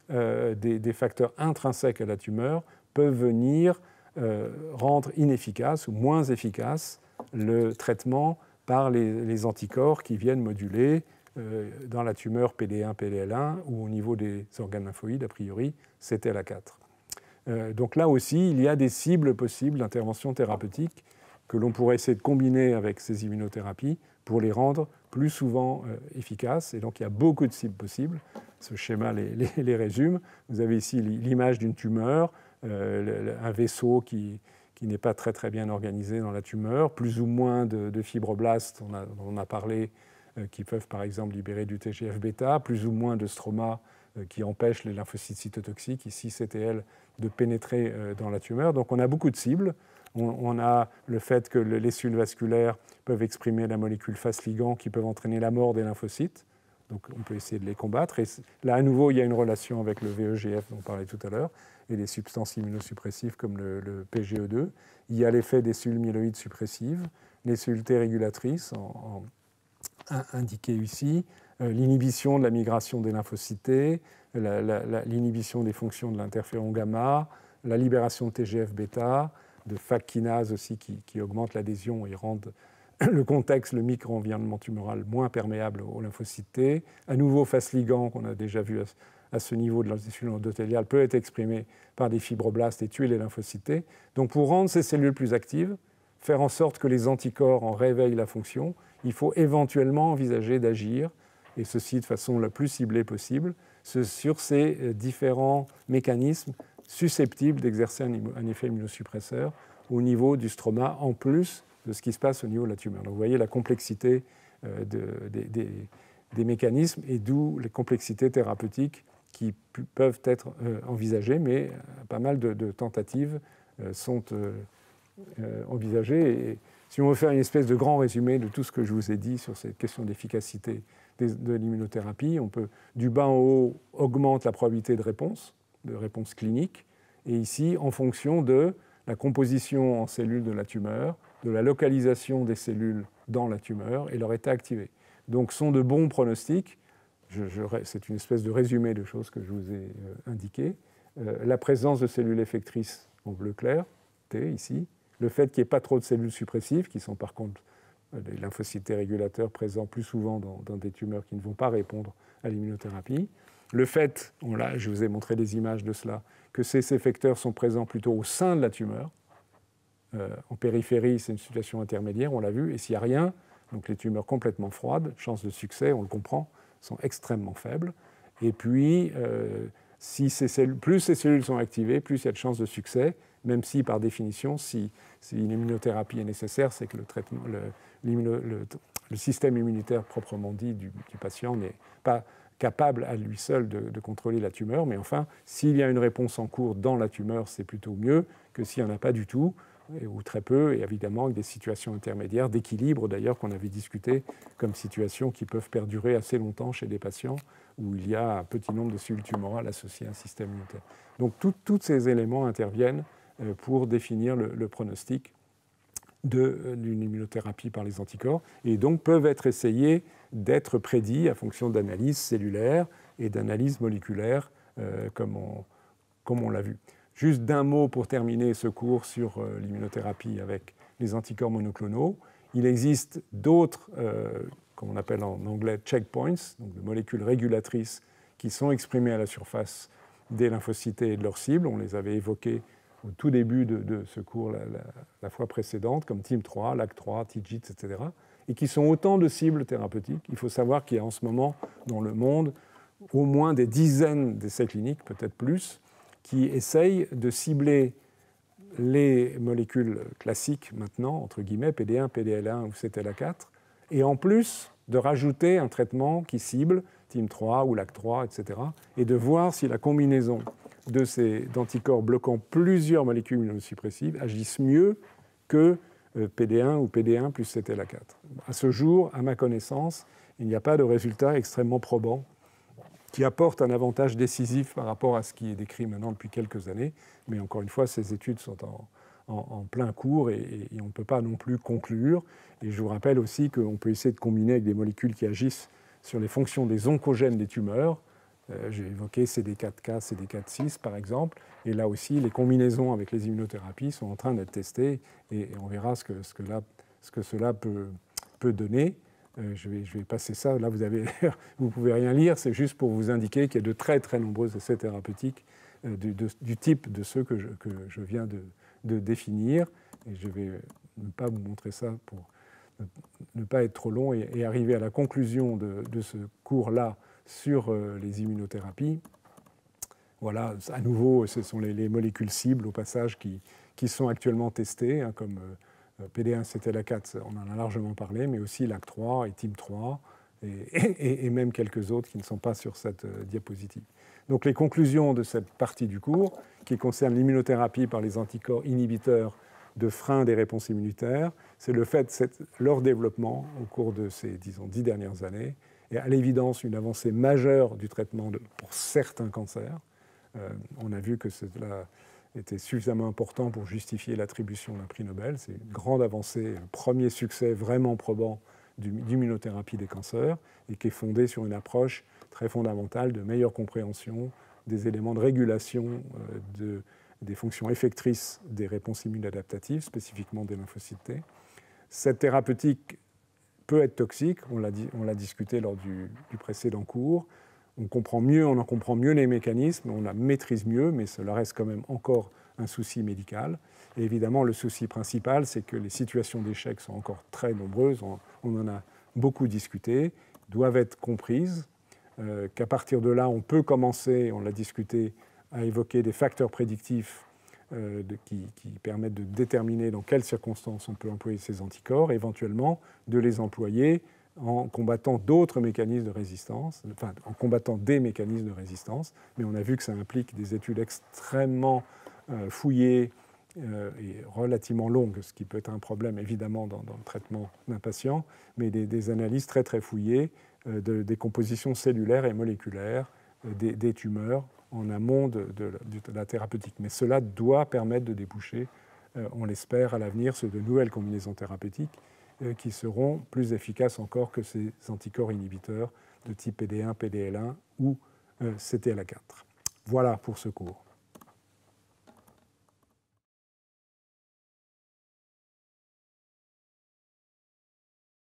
euh, des, des facteurs intrinsèques à la tumeur peuvent venir euh, rendre inefficace ou moins efficace le traitement par les, les anticorps qui viennent moduler euh, dans la tumeur P D un, P D L un ou au niveau des organes lymphoïdes, a priori, c'est T L A quatre. Euh, donc là aussi, il y a des cibles possibles d'intervention thérapeutique que l'on pourrait essayer de combiner avec ces immunothérapies pour les rendre plus souvent euh, efficaces. Et donc il y a beaucoup de cibles possibles. Ce schéma les, les, les résume. Vous avez ici l'image d'une tumeur, euh, le, un vaisseau qui, qui n'est pas très, très bien organisé dans la tumeur, plus ou moins de, de fibroblastes, on, a, on a parlé, euh, qui peuvent par exemple libérer du T G F bêta, plus ou moins de stroma euh, qui empêchent les lymphocytes cytotoxiques, ici C T L, de pénétrer euh, dans la tumeur. Donc on a beaucoup de cibles. On, on a le fait que les cellules vasculaires peuvent exprimer la molécule Fas-ligand qui peuvent entraîner la mort des lymphocytes. Donc on peut essayer de les combattre. Et là, à nouveau, il y a une relation avec le V E G F dont on parlait tout à l'heure et les substances immunosuppressives comme le, le P G E deux. Il y a l'effet des cellules myéloïdes suppressives, les cellules T régulatrices en, en, indiquées ici, euh, l'inhibition de la migration des lymphocytes, la, la, la, l'inhibition des fonctions de l'interféron gamma, la libération de T G F bêta, de F A C kinase aussi qui, qui augmentent l'adhésion et rendent le contexte, le micro-environnement tumoral moins perméable aux lymphocytes T. À nouveau, Fas-ligand, qu'on a déjà vu à, à ce niveau de la cellule endothéliale, peut être exprimé par des fibroblastes et tuer les lymphocytes T. Donc pour rendre ces cellules plus actives, faire en sorte que les anticorps en réveillent la fonction, il faut éventuellement envisager d'agir, et ceci de façon la plus ciblée possible, sur ces différents mécanismes susceptibles d'exercer un, un effet immunosuppresseur au niveau du stroma, en plus de ce qui se passe au niveau de la tumeur. Donc vous voyez la complexité euh, de, des, des, des mécanismes et d'où les complexités thérapeutiques qui pu, peuvent être euh, envisagées, mais euh, pas mal de, de tentatives euh, sont euh, euh, envisagées. Et si on veut faire une espèce de grand résumé de tout ce que je vous ai dit sur cette question d'efficacité des, de l'immunothérapie, on peut, du bas en haut, augmente la probabilité de réponse, de réponse clinique, et ici, en fonction de la composition en cellules de la tumeur, de la localisation des cellules dans la tumeur et leur état activé. Donc, sont de bons pronostics. Je, je, c'est une espèce de résumé de choses que je vous ai euh, indiquées. Euh, la présence de cellules effectrices en bleu clair, T ici, le fait qu'il n'y ait pas trop de cellules suppressives, qui sont par contre les lymphocytes T régulateurs présents plus souvent dans, dans des tumeurs qui ne vont pas répondre à l'immunothérapie. Le fait, on l'a, je vous ai montré des images de cela, que ces effecteurs sont présents plutôt au sein de la tumeur. Euh, en périphérie, c'est une situation intermédiaire, on l'a vu, et s'il n'y a rien, donc les tumeurs complètement froides, chances de succès, on le comprend, sont extrêmement faibles. Et puis, euh, si ces cellules, plus ces cellules sont activées, plus il y a de chances de succès, même si, par définition, si, si une immunothérapie est nécessaire, c'est que le, traitement, le, le, le système immunitaire proprement dit du, du patient n'est pas capable à lui seul de, de contrôler la tumeur. Mais enfin, s'il y a une réponse en cours dans la tumeur, c'est plutôt mieux que s'il n'y en a pas du tout, ou très peu, et évidemment avec des situations intermédiaires, d'équilibre d'ailleurs, qu'on avait discuté comme situations qui peuvent perdurer assez longtemps chez des patients où il y a un petit nombre de cellules tumorales associées à un système immunitaire. Donc tous ces éléments interviennent pour définir le, le pronostic de l'immunothérapie par les anticorps et donc peuvent être essayés d'être prédits à fonction d'analyses cellulaires et d'analyses moléculaires euh, comme on, comme on l'a vu. Juste d'un mot pour terminer ce cours sur euh, l'immunothérapie avec les anticorps monoclonaux. Il existe d'autres, euh, comme on appelle en anglais checkpoints, donc de molécules régulatrices qui sont exprimées à la surface des lymphocytes et de leurs cibles. On les avait évoquées au tout début de, de ce cours la, la, la fois précédente, comme T I M trois, L A C trois, T G I T, et cetera, et qui sont autant de cibles thérapeutiques. Il faut savoir qu'il y a en ce moment dans le monde au moins des dizaines d'essais cliniques, peut-être plus, qui essayent de cibler les molécules classiques maintenant, entre guillemets, P D un, P D L un ou C T L A quatre, et en plus de rajouter un traitement qui cible T I M trois ou L A C trois, et cetera, et de voir si la combinaison de ces d'anticorps bloquant plusieurs molécules immunosuppressives agissent mieux que P D un ou P D un plus C T L A quatre. À ce jour, à ma connaissance, il n'y a pas de résultat extrêmement probant qui apporte un avantage décisif par rapport à ce qui est décrit maintenant depuis quelques années. Mais encore une fois, ces études sont en, en, en plein cours et, et on ne peut pas non plus conclure. Et je vous rappelle aussi qu'on peut essayer de combiner avec des molécules qui agissent sur les fonctions des oncogènes des tumeurs, Euh, J'ai évoqué C D quatre K, C D quatre six par exemple, et là aussi les combinaisons avec les immunothérapies sont en train d'être testées, et, et on verra ce que, ce que, là, ce que cela peut, peut donner. Euh, je, vais, je vais passer ça, là vous avez, vous pouvez rien lire, c'est juste pour vous indiquer qu'il y a de très très nombreux essais thérapeutiques euh, du, de, du type de ceux que je, que je viens de, de définir, et je vais ne pas vous montrer ça pour ne pas être trop long et, et arriver à la conclusion de, de ce cours-là sur euh, les immunothérapies. Voilà, à nouveau, ce sont les, les molécules cibles, au passage, qui, qui sont actuellement testées, hein, comme euh, P D un, C T L A quatre, on en a largement parlé, mais aussi L A C trois et T I M trois, et, et, et même quelques autres qui ne sont pas sur cette euh, diapositive. Donc les conclusions de cette partie du cours, qui concerne l'immunothérapie par les anticorps inhibiteurs de frein des réponses immunitaires, c'est le fait que leur développement au cours de ces, disons, dix dernières années est à l'évidence une avancée majeure du traitement de, pour certains cancers. Euh, on a vu que cela était suffisamment important pour justifier l'attribution d'un prix Nobel. C'est une grande avancée, un premier succès vraiment probant d'immunothérapie des cancers et qui est fondé sur une approche très fondamentale de meilleure compréhension des éléments de régulation euh, de, des fonctions effectrices des réponses immunodadaptatives, spécifiquement des lymphocytes T. Cette thérapeutique peut être toxique, on l'a, dit, on l'a discuté lors du, du précédent cours. On comprend mieux, on en comprend mieux les mécanismes, on la maîtrise mieux, mais cela reste quand même encore un souci médical. Et évidemment, le souci principal, c'est que les situations d'échec sont encore très nombreuses, on, on en a beaucoup discuté, doivent être comprises, euh, qu'à partir de là, on peut commencer, on l'a discuté, à évoquer des facteurs prédictifs euh, de, qui, qui permettent de déterminer dans quelles circonstances on peut employer ces anticorps, éventuellement de les employer en combattant d'autres mécanismes de résistance, enfin en combattant des mécanismes de résistance, mais on a vu que ça implique des études extrêmement euh, fouillées euh, et relativement longues, ce qui peut être un problème évidemment dans, dans le traitement d'un patient, mais des, des analyses très très fouillées euh, de, des compositions cellulaires et moléculaires euh, des, des tumeurs en amont de, de, de la thérapeutique. Mais cela doit permettre de déboucher, euh, on l'espère à l'avenir, sur de nouvelles combinaisons thérapeutiques qui seront plus efficaces encore que ces anticorps inhibiteurs de type P D un, P D L un ou C T L A quatre. Voilà pour ce cours.